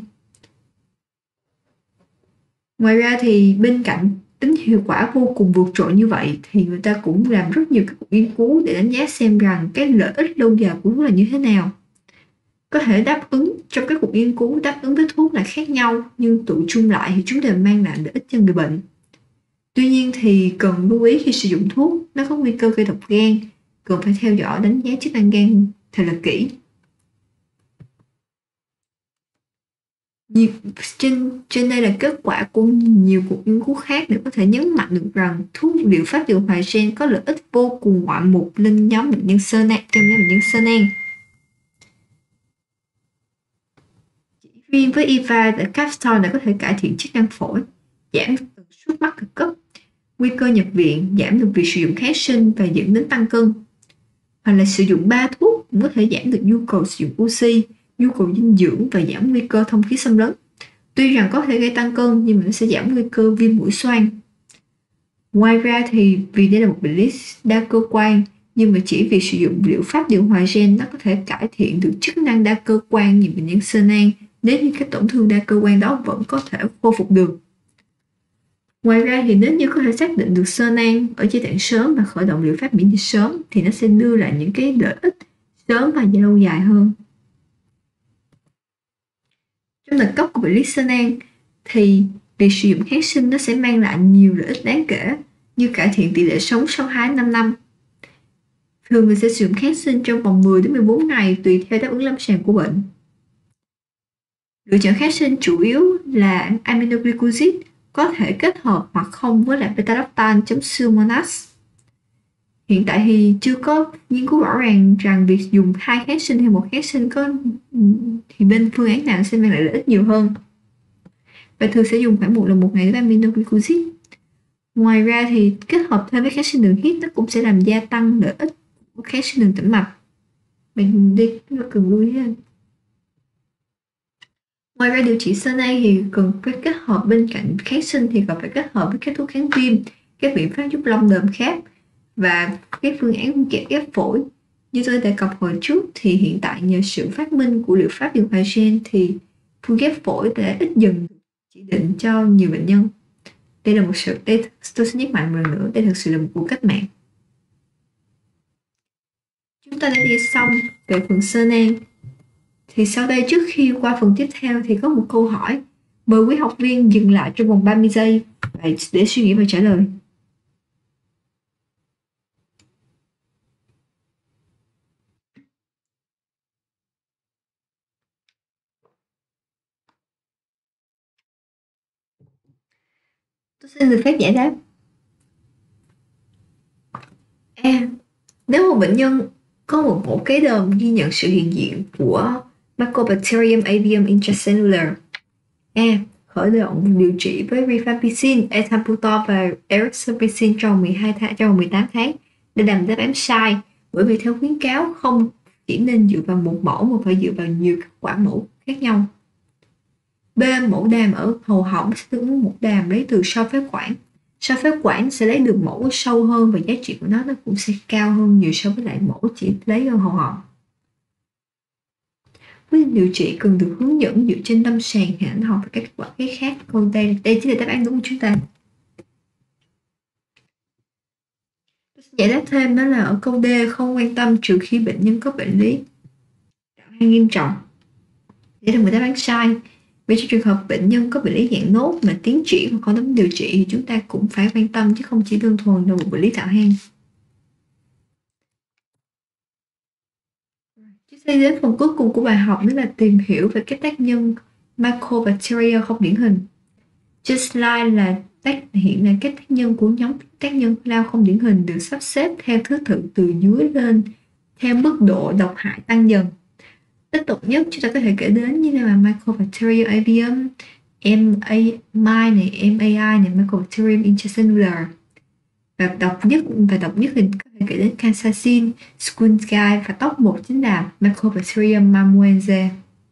Ngoài ra thì bên cạnh tính hiệu quả vô cùng vượt trội như vậy thì người ta cũng làm rất nhiều các cuộc nghiên cứu để đánh giá xem rằng cái lợi ích lâu dài của thuốc là như thế nào. Có thể đáp ứng trong các cuộc nghiên cứu đáp ứng với thuốc là khác nhau, nhưng tụ chung lại thì chúng đều mang lại lợi ích cho người bệnh. Tuy nhiên thì cần lưu ý khi sử dụng thuốc, nó có nguy cơ gây độc gan, cần phải theo dõi đánh giá chức năng gan thật là kỹ. Nhiều, trên, trên đây là kết quả của nhiều cuộc nghiên cứu khác để có thể nhấn mạnh được rằng thuốc liệu pháp điều hòa gen có lợi ích vô cùng ngoạn mục lên nhóm bệnh nhân sơ nan, trong nhóm bệnh nhân sơ nan. Chỉ riêng với ivacaftor đã có thể cải thiện chức năng phổi, giảm tần suất mắc cực cấp, nguy cơ nhập viện, giảm được việc sử dụng kháng sinh và dẫn đến tăng cân. Hoặc là sử dụng ba thuốc cũng có thể giảm được nhu cầu sử dụng oxy, nhu cầu dinh dưỡng và giảm nguy cơ thông khí xâm lấn. Tuy rằng có thể gây tăng cân nhưng mà nó sẽ giảm nguy cơ viêm mũi xoang. Ngoài ra thì vì đây là một bệnh lý đa cơ quan, nhưng mà chỉ vì sử dụng liệu pháp điều hòa gen nó có thể cải thiện được chức năng đa cơ quan như bệnh nhân sơ nan, nếu như cái tổn thương đa cơ quan đó vẫn có thể khôi phục được. Ngoài ra thì nếu như có thể xác định được sơ nan ở giai đoạn sớm và khởi động liệu pháp miễn dịch sớm thì nó sẽ đưa lại những cái lợi ích sớm và lâu dài hơn. Trong đợt cấp của bệnh lý sơ nan thì việc sử dụng kháng sinh nó sẽ mang lại nhiều lợi ích đáng kể, như cải thiện tỷ lệ sống sau hai đến năm năm. Thường người sẽ sử dụng kháng sinh trong vòng mười đến mười bốn ngày tùy theo đáp ứng lâm sàng của bệnh. Lựa chọn kháng sinh chủ yếu là aminoglycosid, có thể kết hợp hoặc không với lại beta-lactam chống Pseudomonas. Hiện tại thì chưa có nghiên cứu rõ ràng rằng việc dùng hai kháng sinh hay một kháng sinh có thì bên phương án nào sẽ mang lại lợi ích nhiều hơn. Và thường sẽ dùng khoảng một lần một ngày với aminoglycosid. Ngoài ra thì kết hợp thêm với kháng sinh đường huyết nó cũng sẽ làm gia tăng lợi ích của kháng sinh đường tĩnh mạch. Mình đi nó cần lưu ý hơn. Ngoài ra điều trị sơ nan thì cần phải kết hợp bên cạnh kháng sinh thì còn phải kết hợp với các thuốc kháng viêm, các biện pháp giúp long đờm khác và cái phương án kẹp ghép phổi. Như tôi đề cập hồi trước thì hiện tại nhờ sự phát minh của liệu pháp điều hòa gen thì phương ghép phổi đã ít dần chỉ định cho nhiều bệnh nhân. Đây là một sự, đây tôi sẽ nhắc mạnh một lần nữa, đây thực sự là một cuộc cách mạng. Chúng ta đã đi xong về phần sơ nan. Thì sau đây trước khi qua phần tiếp theo thì có một câu hỏi. Mời quý học viên dừng lại trong vòng ba mươi giây để suy nghĩ và trả lời. Tôi xin được phép giải đáp. A. Nếu một bệnh nhân có một mẫu kế đờm ghi nhận sự hiện diện của Mycobacterium avium intracellular. A. Khởi động điều trị với rifampicin, ethambutol và erythromycin trong mười hai tháng, trong mười tám tháng. Để làm đáp án sai, bởi vì theo khuyến cáo không chỉ nên dựa vào một mẫu mà phải dựa vào nhiều kết quả mẫu khác nhau. B. Mẫu đàm ở hầu họng sẽ tương ứng một đàm lấy từ sau phế quản. Sau phế quản sẽ lấy được mẫu sâu hơn và giá trị của nó nó cũng sẽ cao hơn nhiều so với lại mẫu chỉ lấy ở hầu họng. Quyết định điều trị cần được hướng dẫn dựa trên lâm sàng, hình ảnh học và các kết quả cái khác. Còn đây, đây chính là đáp án đúng của chúng ta. Giải đáp thêm đó là ở câu D, không quan tâm trừ khi bệnh nhân có bệnh lý tạo hang nghiêm trọng. Để là một đáp án sai. Vì trong trường hợp bệnh nhân có bệnh lý dạng nốt mà tiến triển và không đến điều trị thì chúng ta cũng phải quan tâm chứ không chỉ đơn thuần là một bệnh lý tạo hang. Chúng ta đến phần cuối cùng của bài học đó là tìm hiểu về các tác nhân Mycobacteria không điển hình. Trên slide là tác hiện là các tác nhân của nhóm tác nhân lao không điển hình được sắp xếp theo thứ tự từ dưới lên theo mức độ độc hại tăng dần. Ít độc nhất chúng ta có thể kể đến như là Mycobacterium avium, em a em i này, em a i này, Mycobacterium intracellular. Và độc nhất và độc nhất thì có thể kể đến capsaicin, Schweizergai và top một chính là Mycobacterium malmoense.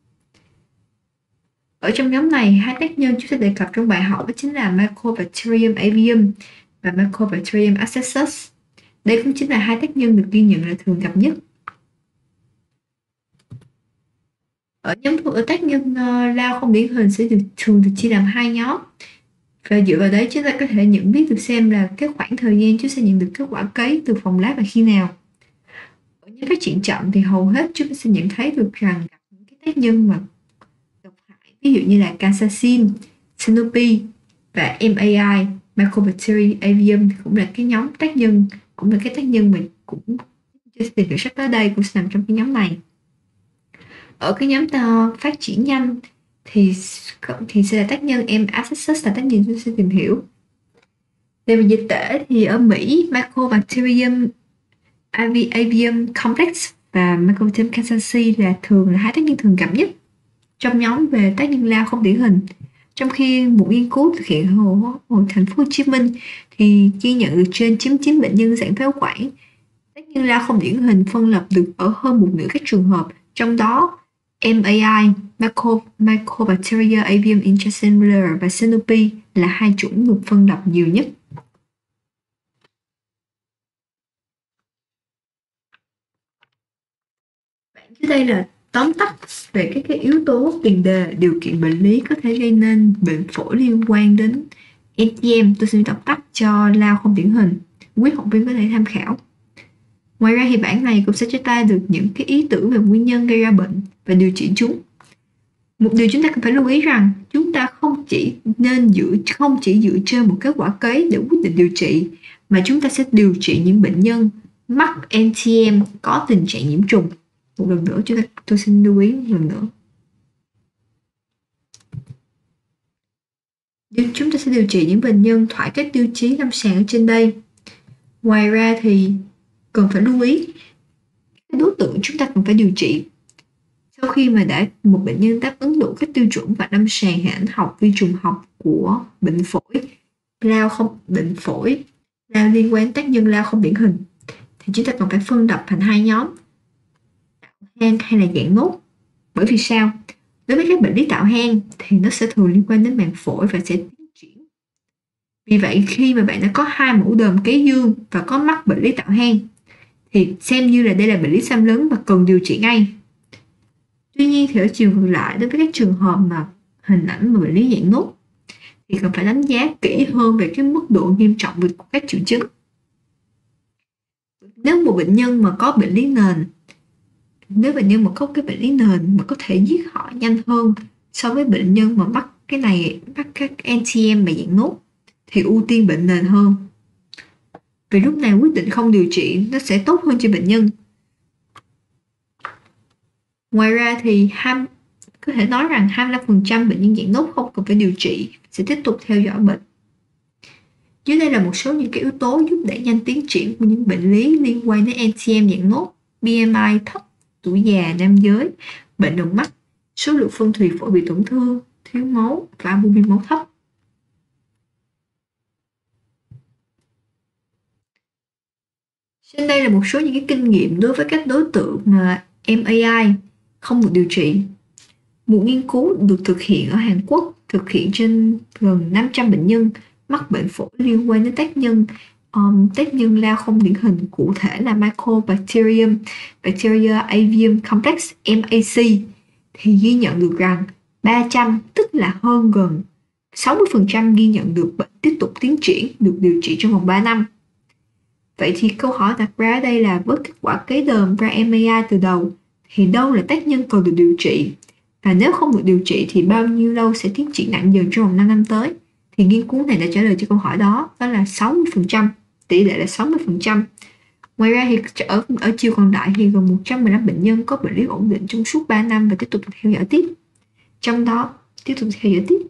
Ở trong nhóm này, hai tác nhân chúng ta đề cập trong bài học đó chính là Mycobacterium avium và Mycobacterium abscessus. Đây cũng chính là hai tác nhân được ghi nhận là thường gặp nhất. Ở nhóm thuộc ở tác nhân uh, lao không điển hình sẽ được thường được chia làm hai nhóm. Và dựa vào đấy chúng ta có thể nhận biết được xem là cái khoảng thời gian chúng ta nhận được kết quả cấy từ phòng lab và khi nào. Ở nhóm phát triển chậm thì hầu hết chúng ta sẽ nhận thấy được rằng gặp những cái tác nhân mà độc hại, ví dụ như là capsaicin, Sanofi và em a i, Mycobacterium avium cũng là cái nhóm tác nhân, cũng là cái tác nhân mình cũng tìm hiểu sắp tới đây cũng sẽ nằm trong cái nhóm này. Ở cái nhóm uh, phát triển nhanh thì thì sẽ là tác nhân M. abscessus là tác nhân chúng ta sẽ tìm hiểu. Về dịch tễ thì ở Mỹ, Mycobacterium avium complex và Mycobacterium capsicum là thường là hai tác nhân thường gặp nhất trong nhóm về tác nhân lao không điển hình. Trong khi một nghiên cứu thực hiện ở thành phố Hồ Chí Minh thì ghi nhận được trên chín mươi chín bệnh nhân giãn phế quản. Tác nhân lao không điển hình phân lập được ở hơn một nửa các trường hợp, trong đó em a i, Mycobacteria avium intracellular và Sanofi là hai chủng được phân lập nhiều nhất. Dưới đây là tóm tắt về các cái yếu tố tiền đề điều kiện bệnh lý có thể gây nên bệnh phổi liên quan đến en tê em. Tôi xin đọc tắt cho lao không điển hình, quý học viên có thể tham khảo. Ngoài ra thì bản này cũng sẽ cho ta được những cái ý tưởng về nguyên nhân gây ra bệnh và điều trị chúng. Một điều chúng ta cần phải lưu ý rằng chúng ta không chỉ nên dựa không chỉ dựa trên một kết quả cấy để quyết định điều trị, mà chúng ta sẽ điều trị những bệnh nhân mắc en tê em có tình trạng nhiễm trùng. Một lần nữa chúng ta tôi xin lưu ý một lần nữa. Chúng ta sẽ điều trị những bệnh nhân thỏa các tiêu chí lâm sàng ở trên đây. Ngoài ra thì cần phải lưu ý đối tượng chúng ta cần phải điều trị. Sau khi mà đã một bệnh nhân đáp ứng đủ các tiêu chuẩn và lâm sàng hình ảnh học, vi trùng học của bệnh phổi, lao không bệnh phổi, lao liên quan tác nhân lao không điển hình, thì chúng ta cần phải phân lập thành hai nhóm, tạo hang hay là dạng nốt. Bởi vì sao? Đối với các bệnh lý tạo hang thì nó sẽ thường liên quan đến màng phổi và sẽ tiến triển. Vì vậy khi mà bạn đã có hai mẫu đờm cấy dương và có mắc bệnh lý tạo hang thì xem như là đây là bệnh lý xâm lấn và cần điều trị ngay. Tuy nhiên thì ở chiều ngược lại, đối với các trường hợp mà hình ảnh mà bệnh lý dạng nốt thì cần phải đánh giá kỹ hơn về cái mức độ nghiêm trọng của các triệu chứng. Nếu một bệnh nhân mà có bệnh lý nền, nếu bệnh nhân mà có cái bệnh lý nền mà có thể giết họ nhanh hơn so với bệnh nhân mà mắc cái này mắc các en tê em mà dạng nốt thì ưu tiên bệnh nền hơn. Vì lúc này quyết định không điều trị nó sẽ tốt hơn cho bệnh nhân. Ngoài ra thì hai, có thể nói rằng hai mươi lăm phần trăm bệnh nhân dạng nốt không cần phải điều trị, sẽ tiếp tục theo dõi bệnh. Dưới đây là một số những cái yếu tố giúp đẩy nhanh tiến triển của những bệnh lý liên quan đến en tê em dạng nốt: bê em i thấp, tuổi già, nam giới, bệnh động mạch, số lượng phân thùy phổi bị tổn thương, thiếu máu và albumin máu thấp. Trên đây là một số những cái kinh nghiệm đối với các đối tượng mà em a i không được điều trị. Một nghiên cứu được thực hiện ở Hàn Quốc, thực hiện trên gần năm trăm bệnh nhân mắc bệnh phổi liên quan đến tác nhân um, tác nhân lao không điển hình, cụ thể là Mycobacterium Bacteria avium complex em a xê, thì ghi nhận được rằng ba trăm, tức là hơn gần sáu mươi phần trăm ghi nhận được bệnh tiếp tục tiến triển, được điều trị trong vòng ba năm. Vậy thì câu hỏi đặt ra ở đây là với kết quả cấy đờm ra em a i từ đầu thì đâu là tác nhân cần được điều trị? Và nếu không được điều trị thì bao nhiêu lâu sẽ tiến triển nặng dần trong vòng năm năm tới? Thì nghiên cứu này đã trả lời cho câu hỏi đó, đó là sáu mươi phần trăm, tỷ lệ là sáu mươi phần trăm. Ngoài ra thì ở, ở chiều còn lại thì gần một trăm mười lăm bệnh nhân có bệnh lý ổn định trong suốt ba năm và tiếp tục theo dõi tiếp. Trong đó, tiếp tục theo dõi tiếp.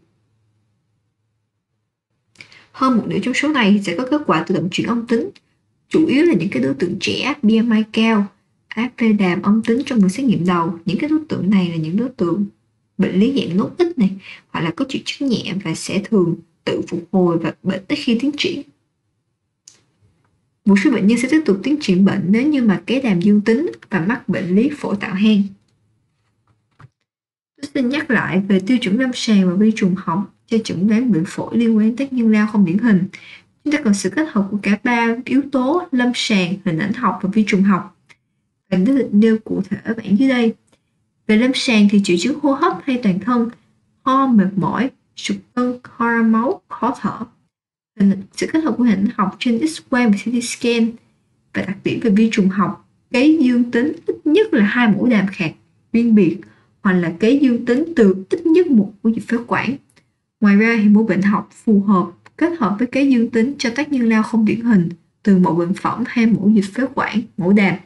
Hơn một nửa trong số này sẽ có kết quả tự động chuyển âm tính, chủ yếu là những cái đối tượng trẻ, bê em i cao, áp phê đàm âm tính trong lần xét nghiệm đầu. Những cái đối tượng này là những đối tượng bệnh lý dạng nốt ít này, hoặc là có triệu chứng nhẹ và sẽ thường tự phục hồi và bệnh tới khi tiến triển. Một số bệnh nhân sẽ tiếp tục tiến triển bệnh nếu như mà cấy đàm dương tính và mắc bệnh lý phổi tạo hen. Tôi xin nhắc lại về tiêu chuẩn lâm sàng và vi trùng học cho chẩn đoán bệnh phổi liên quan đến tác nhân lao không điển hình. Chúng ta cần sự kết hợp của cả ba yếu tố lâm sàng, hình ảnh học và vi trùng học. Và nó được nêu cụ thể ở bảng dưới đây. Về lâm sàng thì triệu chứng hô hấp hay toàn thân, ho, mệt mỏi, sụt cân, ho ra máu, khó thở. Sự kết hợp của hình ảnh học trên X-quang và xê tê scan. Và đặc điểm về vi trùng học, cấy dương tính ít nhất là hai mẫu đàm khạc riêng biệt, hoặc là cấy dương tính từ ít nhất một ổ dịch phế quản. Ngoài ra thì mẫu bệnh học phù hợp kết hợp với cấy dương tính cho tác nhân lao không điển hình từ mẫu bệnh phẩm hay mẫu dịch phế quản, mẫu đàm.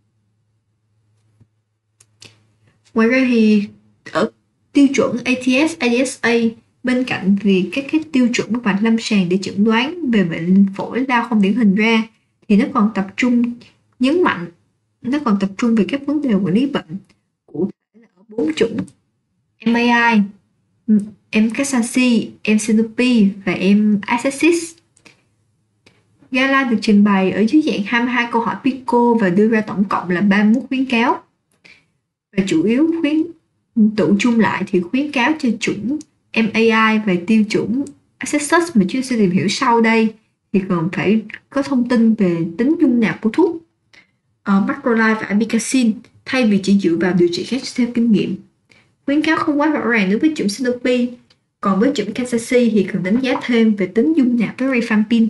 Ngoài ra thì ở tiêu chuẩn a tê ét, a đê ét a, bên cạnh việc các cái tiêu chuẩn mặt bệnh lâm sàng để chẩn đoán về bệnh phổi lao không điển hình ra, thì nó còn tập trung nhấn mạnh, nó còn tập trung về các vấn đề quản lý bệnh, cụ thể là ở bốn chủng em a i, em Cassasi, em Sanofi và em Accessis. Gala được trình bày ở dưới dạng hai mươi hai câu hỏi Pico và đưa ra tổng cộng là ba mươi mốt khuyến cáo. Và chủ yếu khuyến tụ chung lại thì khuyến cáo cho chủng em a i và tiêu chuẩn Accessus mà chúng sẽ tìm hiểu sau đây thì cần phải có thông tin về tính dung nạp của thuốc, uh, macrolide và amikacin thay vì chỉ dựa vào điều trị khác theo kinh nghiệm. Khuyến cáo không quá rõ ràng đối với chủng Sanofi, còn với chủng Cassasi thì cần đánh giá thêm về tính dung nạp với rifampin.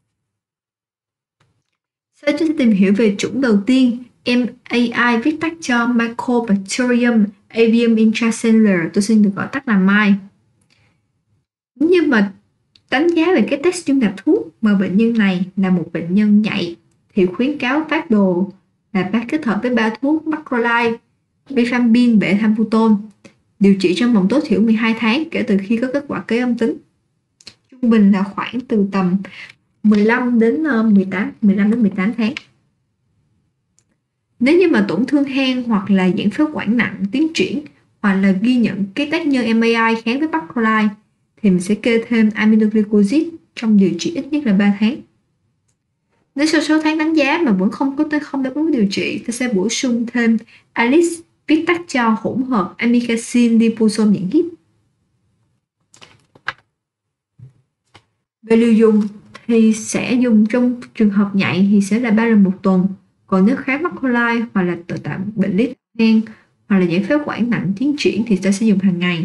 Sau chúng ta tìm hiểu về chủng đầu tiên, em a i viết tắt cho Mycobacterium avium intracellular, tôi xin được gọi tắt là em i. Nếu như mà đánh giá về cái test dung nạp thuốc mà bệnh nhân này là một bệnh nhân nhạy thì khuyến cáo phát đồ là bác kết hợp với ba thuốc macrolide, rifampin và ethambutol, điều trị trong vòng tối thiểu mười hai tháng kể từ khi có kết quả cấy âm tính. Trung bình là khoảng từ tầm mười lăm đến mười tám, mười lăm đến mười tám tháng. Nếu như mà tổn thương hen hoặc là giãn phế quản nặng tiến triển, hoặc là ghi nhận cái tác nhân em a i kháng với macrolide, thì mình sẽ kê thêm aminoglycosid trong điều trị ít nhất là ba tháng. Nếu sau sáu tháng đánh giá mà vẫn không có không đáp ứng điều trị, ta sẽ bổ sung thêm Alice, viết tắt cho hỗn hợp amikacin liposome dạng hít. Về liều dùng thì sẽ dùng trong trường hợp nhạy thì sẽ là ba lần một tuần, còn nếu kháng macrolide hoặc là tự tạo bệnh lý hen hoặc là giãn phế quản nặng tiến triển thì ta sẽ dùng hàng ngày.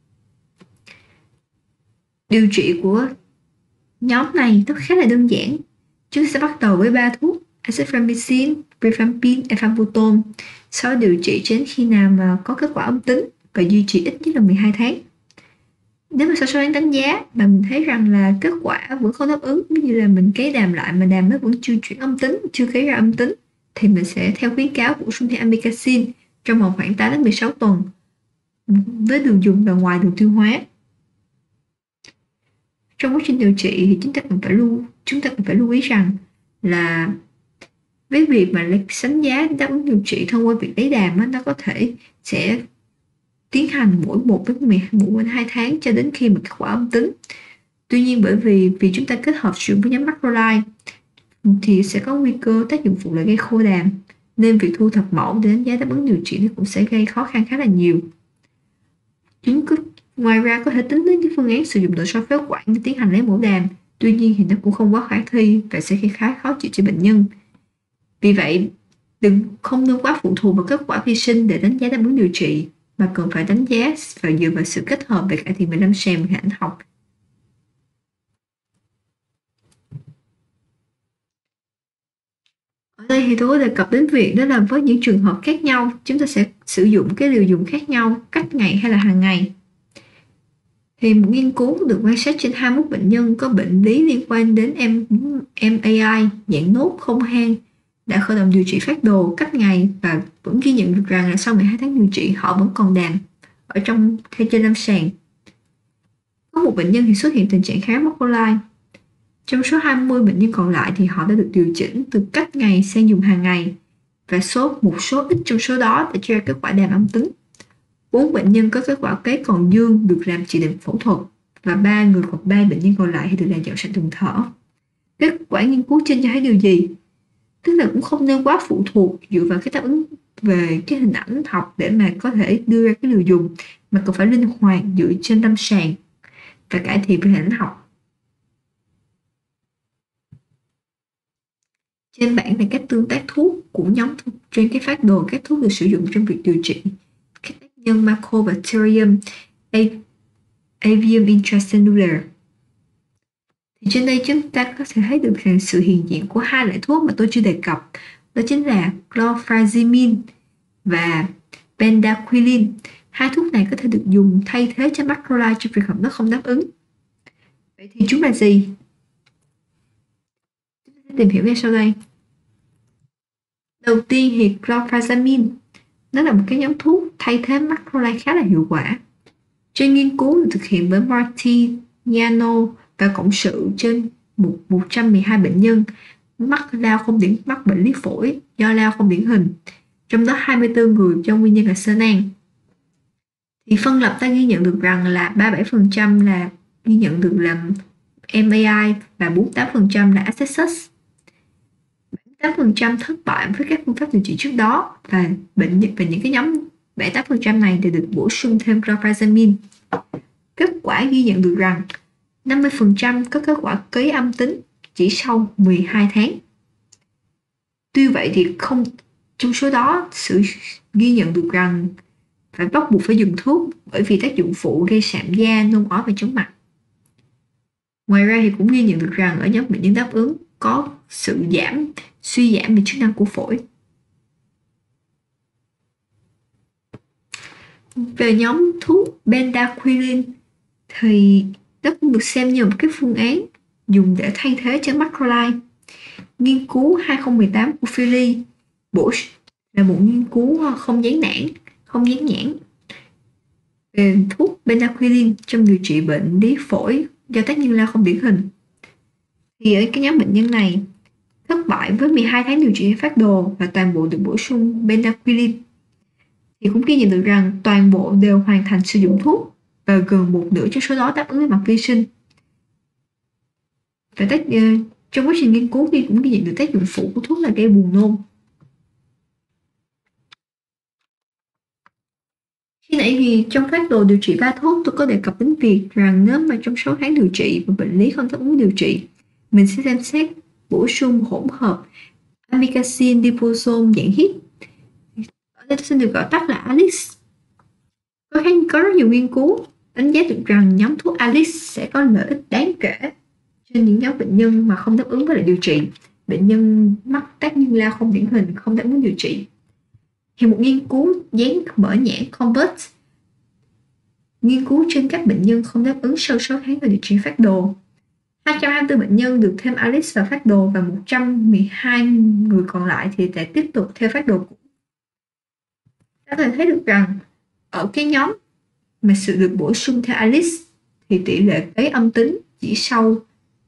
Điều trị của nhóm này nó khá là đơn giản. Chúng sẽ bắt đầu với ba thuốc azithromycin, rifampin, ethambutol, sau điều trị đến khi nào mà có kết quả âm tính và duy trì ít nhất là mười hai tháng. Nếu mà so sánh đánh giá mà mình thấy rằng là kết quả vẫn không đáp ứng, ví dụ là mình cấy đàm lại mà đàm nó vẫn chưa chuyển âm tính, chưa cấy ra âm tính, thì mình sẽ theo khuyến cáo bổ sung thêm amikacin trong vòng khoảng tám đến mười sáu tuần với đường dùng và ngoài đường tiêu hóa. Trong quá trình điều trị thì chúng ta cần phải lưu chúng ta cần phải lưu ý rằng là với việc mà đánh giá đáp ứng điều trị thông qua việc lấy đàm á, nó có thể sẽ tiến hành mỗi một đến mười hai tháng cho đến khi mà kết quả âm tính. Tuy nhiên bởi vì vì chúng ta kết hợp sử dụng với nhóm macrolide thì sẽ có nguy cơ tác dụng phụ là gây khô đàm, nên việc thu thập mẫu để đánh giá đáp ứng điều trị nó cũng sẽ gây khó khăn khá là nhiều. Chúng cứ ngoài ra có thể tính đến cái phương án sử dụng nội soi phế quản để tiến hành lấy mẫu đàm, tuy nhiên thì nó cũng không quá khả thi và sẽ gây khá khó chịu cho bệnh nhân. Vì vậy, đừng không nên quá phụ thuộc vào kết quả vi sinh để đánh giá đáp ứng điều trị, mà cần phải đánh giá và dựa vào sự kết hợp về cải thiện về lâm sàng và hình ảnh học. Ở đây thì tôi có đề cập đến việc đó là với những trường hợp khác nhau, chúng ta sẽ sử dụng cái liều dùng khác nhau, cách ngày hay là hàng ngày. Thì một nghiên cứu được quan sát trên hai mươi mốt bệnh nhân có bệnh lý liên quan đến em a i dạng nốt không hang đã khởi động điều trị phác đồ cách ngày và vẫn ghi nhận được rằng là sau mười hai tháng điều trị họ vẫn còn đàm ở trong theo trên lâm sàng. Có một bệnh nhân thì xuất hiện tình trạng kháng macrolide. Trong số hai mươi bệnh nhân còn lại thì họ đã được điều chỉnh từ cách ngày sang dùng hàng ngày, và số một số ít trong số đó đã cho ra kết quả đàm âm tính. Bốn bệnh nhân có kết quả cấy còn dương được làm chỉ định phẫu thuật, và ba người còn ba bệnh nhân còn lại thì được làm dọn sạch đường thở. Kết quả nghiên cứu trên cho thấy điều gì? Tức là cũng không nên quá phụ thuộc dựa vào cái đáp ứng về cái hình ảnh học để mà có thể đưa ra cái liều dùng, mà cần phải linh hoạt dựa trên lâm sàng và cải thiện về hình ảnh học. Trên bảng là cách tương tác thuốc của nhóm thuốc trên cái phác đồ các thuốc được sử dụng trong việc điều trị các tác nhân Mycobacterium avium intracellular. Thì trên đây chúng ta có thể thấy được rằng sự hiện diện của hai loại thuốc mà tôi chưa đề cập, đó chính là chlorpheniramine và pendaquilin. Hai thuốc này có thể được dùng thay thế cho macrolide trong trường hợp nó không đáp ứng. Vậy thì chúng là gì? Chúng ta sẽ tìm hiểu ngay sau đây. Đầu tiên thì chlorpheniramine, nó là một cái nhóm thuốc thay thế macrolide khá là hiệu quả. Trên nghiên cứu được thực hiện bởi Martignano và cộng sự trên một trăm mười hai bệnh nhân mắc lao không điển mắc bệnh lý phổi do lao không điển hình, trong đó hai mươi tư người do nguyên nhân là xơ nan. Thì phân lập ta ghi nhận được rằng là ba mươi bảy phần trăm là ghi nhận được là em a i và bốn mươi tám phần trăm là asbestos. bảy mươi tám phần trăm thất bại với các phương pháp điều trị trước đó, và bệnh và những cái nhóm bảy mươi tám phần trăm này đều được bổ sung thêm chlorpheniramine. Kết quả ghi nhận được rằng năm mươi phần trăm có kết quả cấy âm tính chỉ sau mười hai tháng. Tuy vậy thì không trong số đó sự ghi nhận được rằng phải bắt buộc phải dùng thuốc bởi vì tác dụng phụ gây sạm da, nôn ói và chóng mặt. Ngoài ra thì cũng ghi nhận được rằng ở nhóm bệnh nhân đáp ứng có sự giảm suy giảm về chức năng của phổi. Về nhóm thuốc pendaquilin thì nó cũng được xem như một cái phương án dùng để thay thế cho macrolide. Nghiên cứu hai không một tám của Philly bổ là một nghiên cứu không dán nhãn, không dán nhãn về thuốc pendaquilin trong điều trị bệnh lý phổi do tác nhân lao không điển hình. Thì ở cái nhóm bệnh nhân này thất bại với mười hai tháng điều trị phác đồ và toàn bộ được bổ sung pendaquilin. Thì cũng ghi nhận được rằng toàn bộ đều hoàn thành sử dụng thuốc và gần một nửa trong số đó đáp ứng với mặt vi sinh. Và tác, uh, trong quá trình nghiên cứu thì cũng ghi nhận được tác dụng phụ của thuốc là gây buồn nôn. Khi nãy thì trong phác đồ điều trị ba thuốc tôi có đề cập đến việc rằng nếu mà trong sáu tháng điều trị và bệnh lý không đáp ứng điều trị, mình sẽ xem xét bổ sung hỗn hợp amikacin liposome dạng hít. Ở đây tôi xin được gọi tắt là a lờ i xê. Có, có rất nhiều nghiên cứu đánh giá được rằng nhóm thuốc a lờ i xê sẽ có lợi ích đáng kể trên những nhóm bệnh nhân mà không đáp ứng với lại điều trị, bệnh nhân mắc tác nhân lao không điển hình không đáp ứng điều trị. Thì một nghiên cứu dán mở nhãn Convert nghiên cứu trên các bệnh nhân không đáp ứng sau sáu tháng và điều trị phác đồ. hai trăm hai mươi tư bệnh nhân được thêm ALIS vào phác đồ và một trăm mười hai người còn lại thì sẽ tiếp tục theo phác đồ cũ. Ta có thể thấy được rằng ở cái nhóm mà sự được bổ sung theo ALIS thì tỷ lệ cấy âm tính chỉ sau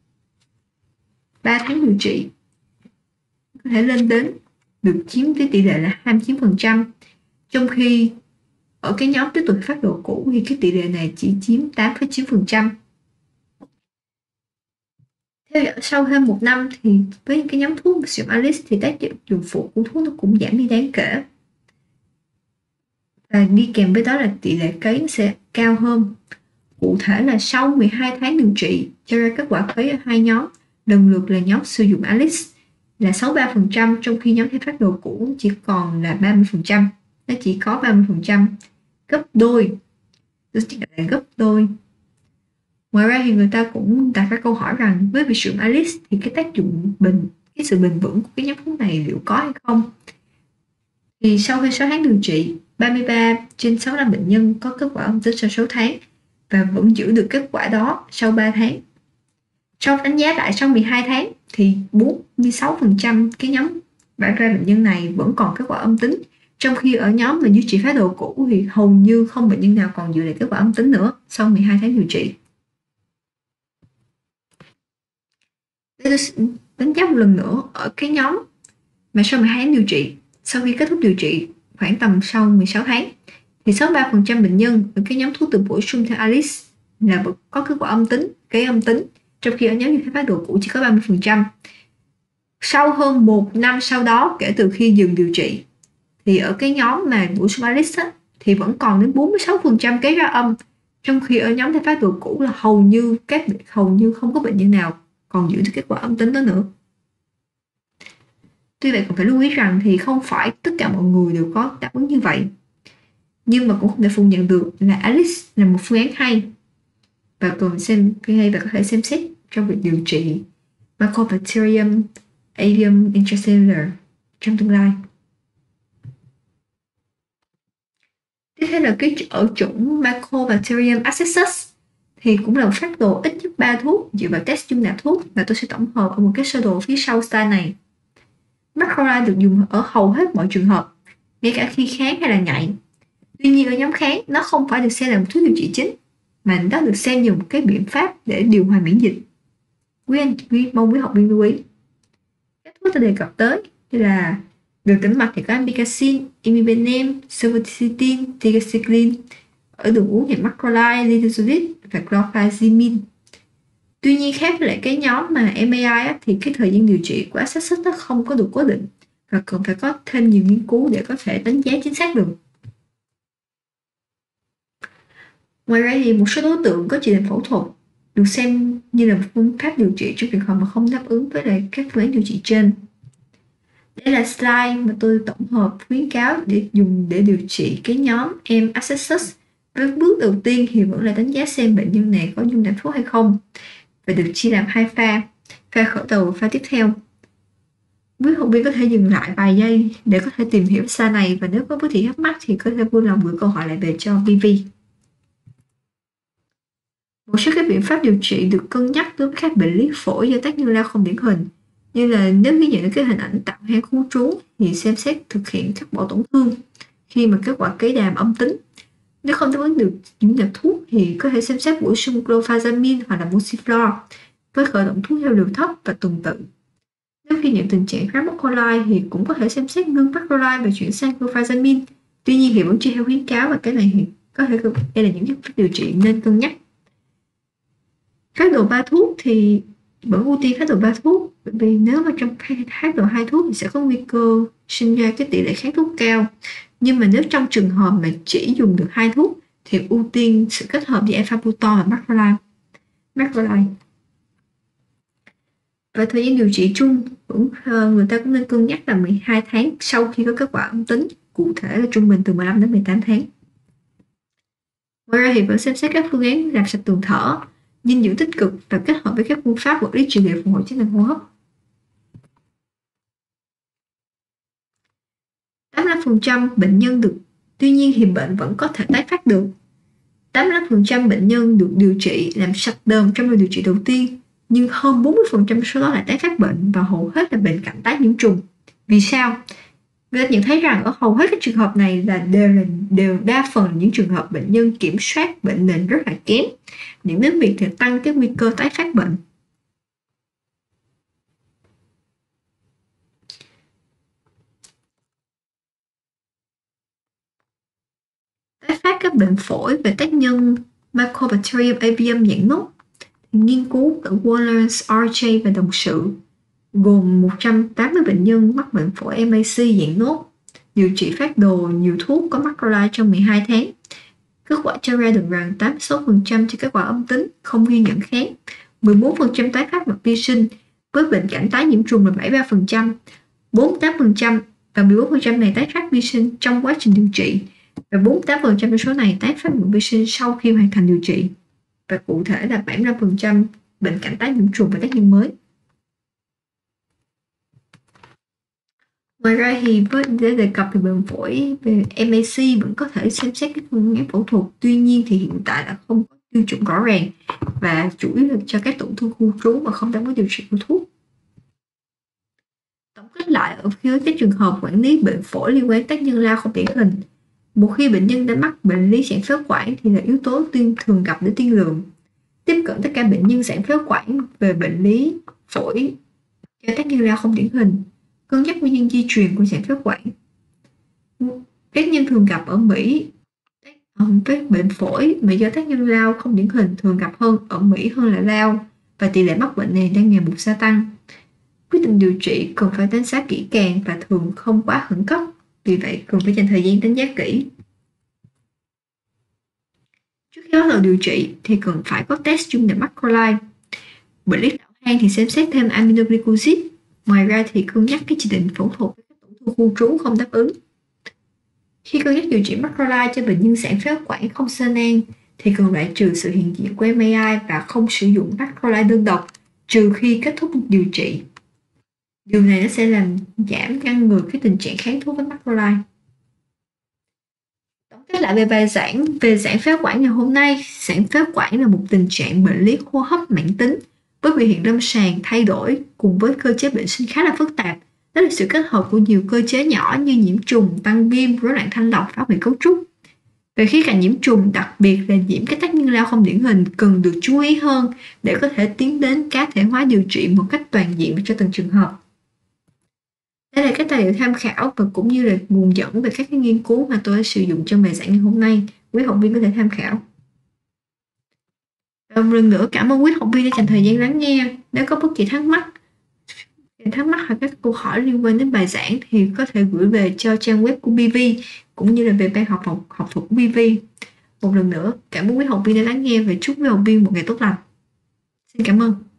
ba tháng điều trị có thể lên đến được chiếm cái tỷ lệ là hai mươi chín phần trăm, trong khi ở cái nhóm tiếp tục phác đồ cũ thì cái tỷ lệ này chỉ chiếm tám phẩy chín phần trăm. Theo dõi sau thêm một năm thì với những cái nhóm thuốc sử dụng ALIS thì tác dụng phụ của thuốc nó cũng giảm đi đáng kể. Và đi kèm với đó là tỷ lệ cấy nó sẽ cao hơn. Cụ thể là sau mười hai tháng điều trị cho ra kết quả cấy ở hai nhóm, lần lượt là nhóm sử dụng ALIS là sáu mươi ba phần trăm, trong khi nhóm theo phác đồ cũ chỉ còn là ba mươi phần trăm. Nó chỉ có ba mươi phần trăm, gấp đôi. Nó chỉ là gấp đôi. Ngoài ra thì người ta cũng đặt ra câu hỏi rằng với việc sử dụng ALIS thì cái tác dụng bền, cái sự bền vững của cái nhóm thuốc này liệu có hay không? Thì sau khi sáu tháng điều trị, ba mươi ba trên sáu mươi lăm bệnh nhân có kết quả âm tính sau sáu tháng và vẫn giữ được kết quả đó sau ba tháng. Sau đánh giá lại sau mười hai tháng thì bốn mươi sáu phần trăm cái nhóm bản ra bệnh nhân này vẫn còn kết quả âm tính, trong khi ở nhóm mà duy trì phác đồ cũ thì hầu như không bệnh nhân nào còn giữ lại kết quả âm tính nữa sau mười hai tháng điều trị. Để tôi đánh giá một lần nữa ở cái nhóm mà sau mười hai tháng điều trị, sau khi kết thúc điều trị khoảng tầm sau mười sáu tháng thì sáu mươi ba phần trăm bệnh nhân ở cái nhóm thuốc được bổ sung theo ALIS là có kết quả âm tính, cái âm tính, trong khi ở nhóm như phác đồ cũ chỉ có ba mươi phần trăm. Sau hơn một năm sau đó kể từ khi dừng điều trị thì ở cái nhóm mà bổ sung ALIS á, thì vẫn còn đến bốn mươi sáu phần trăm cấy ra âm, trong khi ở nhóm theo phác đồ cũ là hầu như các hầu như không có bệnh nhân nào còn giữ được kết quả âm tính đó nữa. Tuy vậy còn phải lưu ý rằng thì không phải tất cả mọi người đều có đáp ứng như vậy, nhưng mà cũng không thể phủ nhận được là ALIS là một phương án hay và cần xem cái hay và có thể xem xét trong việc điều trị Mycobacterium avium intracellular trong tương lai. Tiếp theo là cái ở chủng Mycobacterium abscessus thì cũng là một phác đồ ít nhất ba thuốc dựa vào test dung nạp thuốc, và tôi sẽ tổng hợp ở một cái sơ đồ phía sau slide này. Macrolide được dùng ở hầu hết mọi trường hợp, ngay cả khi kháng hay là nhạy. Tuy nhiên ở nhóm kháng, nó không phải được xem là một thuốc điều trị chính, mà nó được xem như một cái biện pháp để điều hòa miễn dịch. Quý anh, quý, mong quý học viên lưu ý. Các thuốc tôi đề cập tới như là đường tĩnh mạch thì có amikacin, imipenem, cefoxitin, tigecycline. Ở đường uống thì macrolide, linezolid và chlorpheniramine. Tuy nhiên khác với lại cái nhóm mà em a i á, thì cái thời gian điều trị của abscessus nó không có được cố định và cần phải có thêm nhiều nghiên cứu để có thể đánh giá chính xác được. Ngoài ra thì một số đối tượng có chỉ định phẫu thuật được xem như là một phương pháp điều trị trong trường hợp mà không đáp ứng với lại các phương án điều trị trên. Đây là slide mà tôi tổng hợp khuyến cáo để dùng để điều trị cái nhóm em abscessus. Với bước đầu tiên thì vẫn là đánh giá xem bệnh nhân này có dung nạp thuốc hay không, và được chia làm hai pha, pha khởi đầu và pha tiếp theo. Quý học viên có thể dừng lại vài giây để có thể tìm hiểu slide này, và nếu có bất kỳ thắc mắc thì có thể vui lòng gửi câu hỏi lại về cho vê vê. Một số các biện pháp điều trị được cân nhắc đối với các bệnh lý phổi do tác nhân lao không điển hình, như là nếu ghi nhận được cái hình ảnh tạo hang khu trú thì xem xét thực hiện cắt bỏ tổn thương khi mà kết quả cấy đàm âm tính. Nếu không đáp ứng được những nạp thuốc thì có thể xem xét bổ sung clofazamine hoặc là musciflor với khởi động thuốc theo liều thấp và tuần tự. Nếu ghi nhận tình trạng kháng macrolide thì cũng có thể xem xét ngưng macrolide và chuyển sang clofazamine. Tuy nhiên thì vẫn chưa theo khuyến cáo, và cái này thì có thể đây là những cái điều trị nên cân nhắc. Phác đồ ba thuốc thì vẫn ưu tiên phác đồ ba thuốc, bởi vì nếu mà trong phác đồ hai thuốc thì sẽ có nguy cơ sinh ra cái tỷ lệ kháng thuốc cao. Nhưng mà nếu trong trường hợp mà chỉ dùng được hai thuốc thì ưu tiên sự kết hợp giữa efabutor và macrolide. macrolide. Và thời gian điều trị chung cũng người ta cũng nên cân nhắc là mười hai tháng sau khi có kết quả âm tính, cụ thể là trung bình từ mười lăm đến mười tám tháng. Ngoài ra thì vẫn xem xét các phương án làm sạch đường thở, dinh dưỡng tích cực và kết hợp với các phương pháp vật lý trị liệu phục hồi chức năng hô hấp. tám mươi lăm phần trăm bệnh nhân được, tuy nhiên thì bệnh vẫn có thể tái phát được. tám mươi lăm phần trăm bệnh nhân được điều trị làm sạch đờm trong lần điều trị đầu tiên, nhưng hơn bốn mươi phần trăm số đó lại tái phát bệnh và hầu hết là bệnh cảnh tái nhiễm trùng. Vì sao? Người ta nhận thấy rằng ở hầu hết các trường hợp này là đều là đều đa phần là những trường hợp bệnh nhân kiểm soát bệnh nền rất là kém, dẫn đến việc thì tăng cái nguy cơ tái phát bệnh. Tái phát các bệnh phổi về tác nhân Mycobacterium avium dạng nốt. Nghiên cứu của Wallace, rờ gi và đồng sự gồm một trăm tám mươi bệnh nhân mắc bệnh phổi em a xê dạng nốt, điều trị phác đồ nhiều thuốc có macrolide trong mười hai tháng. Kết quả cho ra được rằng tám mươi sáu phần trăm cho kết quả âm tính, không ghi nhận kháng, mười bốn phần trăm tái phát mật vi sinh với bệnh cảnh tái nhiễm trùng là bảy mươi ba phần trăm, bốn mươi tám phần trăm và mười bốn phần trăm này tái phát vi sinh trong quá trình điều trị, và bốn mươi tám phần trăm trong số này tái phát mật vi sinh sau khi hoàn thành điều trị. Và cụ thể là bảy mươi lăm phần trăm bệnh cảnh tái nhiễm trùng và tác nhân mới. Ngoài ra thì với để đề cập về bệnh phổi về em a xê vẫn có thể xem xét cái phương án phẫu thuật, tuy nhiên thì hiện tại là không có tiêu chuẩn rõ ràng và chủ yếu là cho các tổn thương khu trú mà không đáp ứng điều trị của thuốc. Tổng kết lại ở phía các trường hợp quản lý bệnh phổi liên quan tác nhân lao không điển hình. Một khi bệnh nhân đã mắc bệnh lý giãn phế quản thì là yếu tố tiên thường gặp để tiên lượng. Tiếp cận tất cả bệnh nhân giãn phế quản về bệnh lý phổi do tác nhân lao không điển hình, cân nhắc nguyên nhân di truyền của giãn phế quản. Tác nhân thường gặp ở Mỹ với bệnh phổi mà do tác nhân lao không điển hình thường gặp hơn ở Mỹ hơn là lao, và tỷ lệ mắc bệnh này đang ngày một gia tăng. Quyết định điều trị cần phải đánh giá kỹ càng và thường không quá khẩn cấp, vì vậy cần phải dành thời gian đánh giá kỹ. Trước khi bắt đầu điều trị thì cần phải có test chung để macrolide. Bệnh lý đảo hang thì xem xét thêm aminoglycosid. Ngoài ra thì cân nhắc cái chỉ định phẫu thuật với các tổn thương khu trú không đáp ứng. Khi cân nhắc điều trị macrolide cho bệnh nhân giãn phế quản không xơ nan thì cần loại trừ sự hiện diện của em a i và không sử dụng macrolide đơn độc trừ khi kết thúc điều trị. Điều này nó sẽ làm giảm ngăn ngừa cái tình trạng kháng thuốc với macrolide. Tổng kết lại về bài giảng về giãn phế quản ngày hôm nay, giãn phế quản là một tình trạng bệnh lý hô hấp mãn tính với biểu hiện lâm sàng thay đổi cùng với cơ chế bệnh sinh khá là phức tạp. Đó là sự kết hợp của nhiều cơ chế nhỏ như nhiễm trùng, tăng viêm, rối loạn thanh lọc, phá hủy cấu trúc. Về khía cạnh nhiễm trùng, đặc biệt là nhiễm các tác nhân lao không điển hình cần được chú ý hơn để có thể tiến đến cá thể hóa điều trị một cách toàn diện cho từng trường hợp. Đây là các tài liệu tham khảo và cũng như là nguồn dẫn về các cái nghiên cứu mà tôi đã sử dụng trong bài giảng ngày hôm nay. Quý học viên có thể tham khảo. Và một lần nữa cảm ơn quý học viên đã dành thời gian lắng nghe. Nếu có bất kỳ thắc mắc, thắc mắc hoặc các câu hỏi liên quan đến bài giảng thì có thể gửi về cho trang web của bê vê cũng như là về ban học học, học thuật của bê vê. Một lần nữa cảm ơn quý học viên đã lắng nghe và chúc quý học viên một ngày tốt lành. Xin cảm ơn.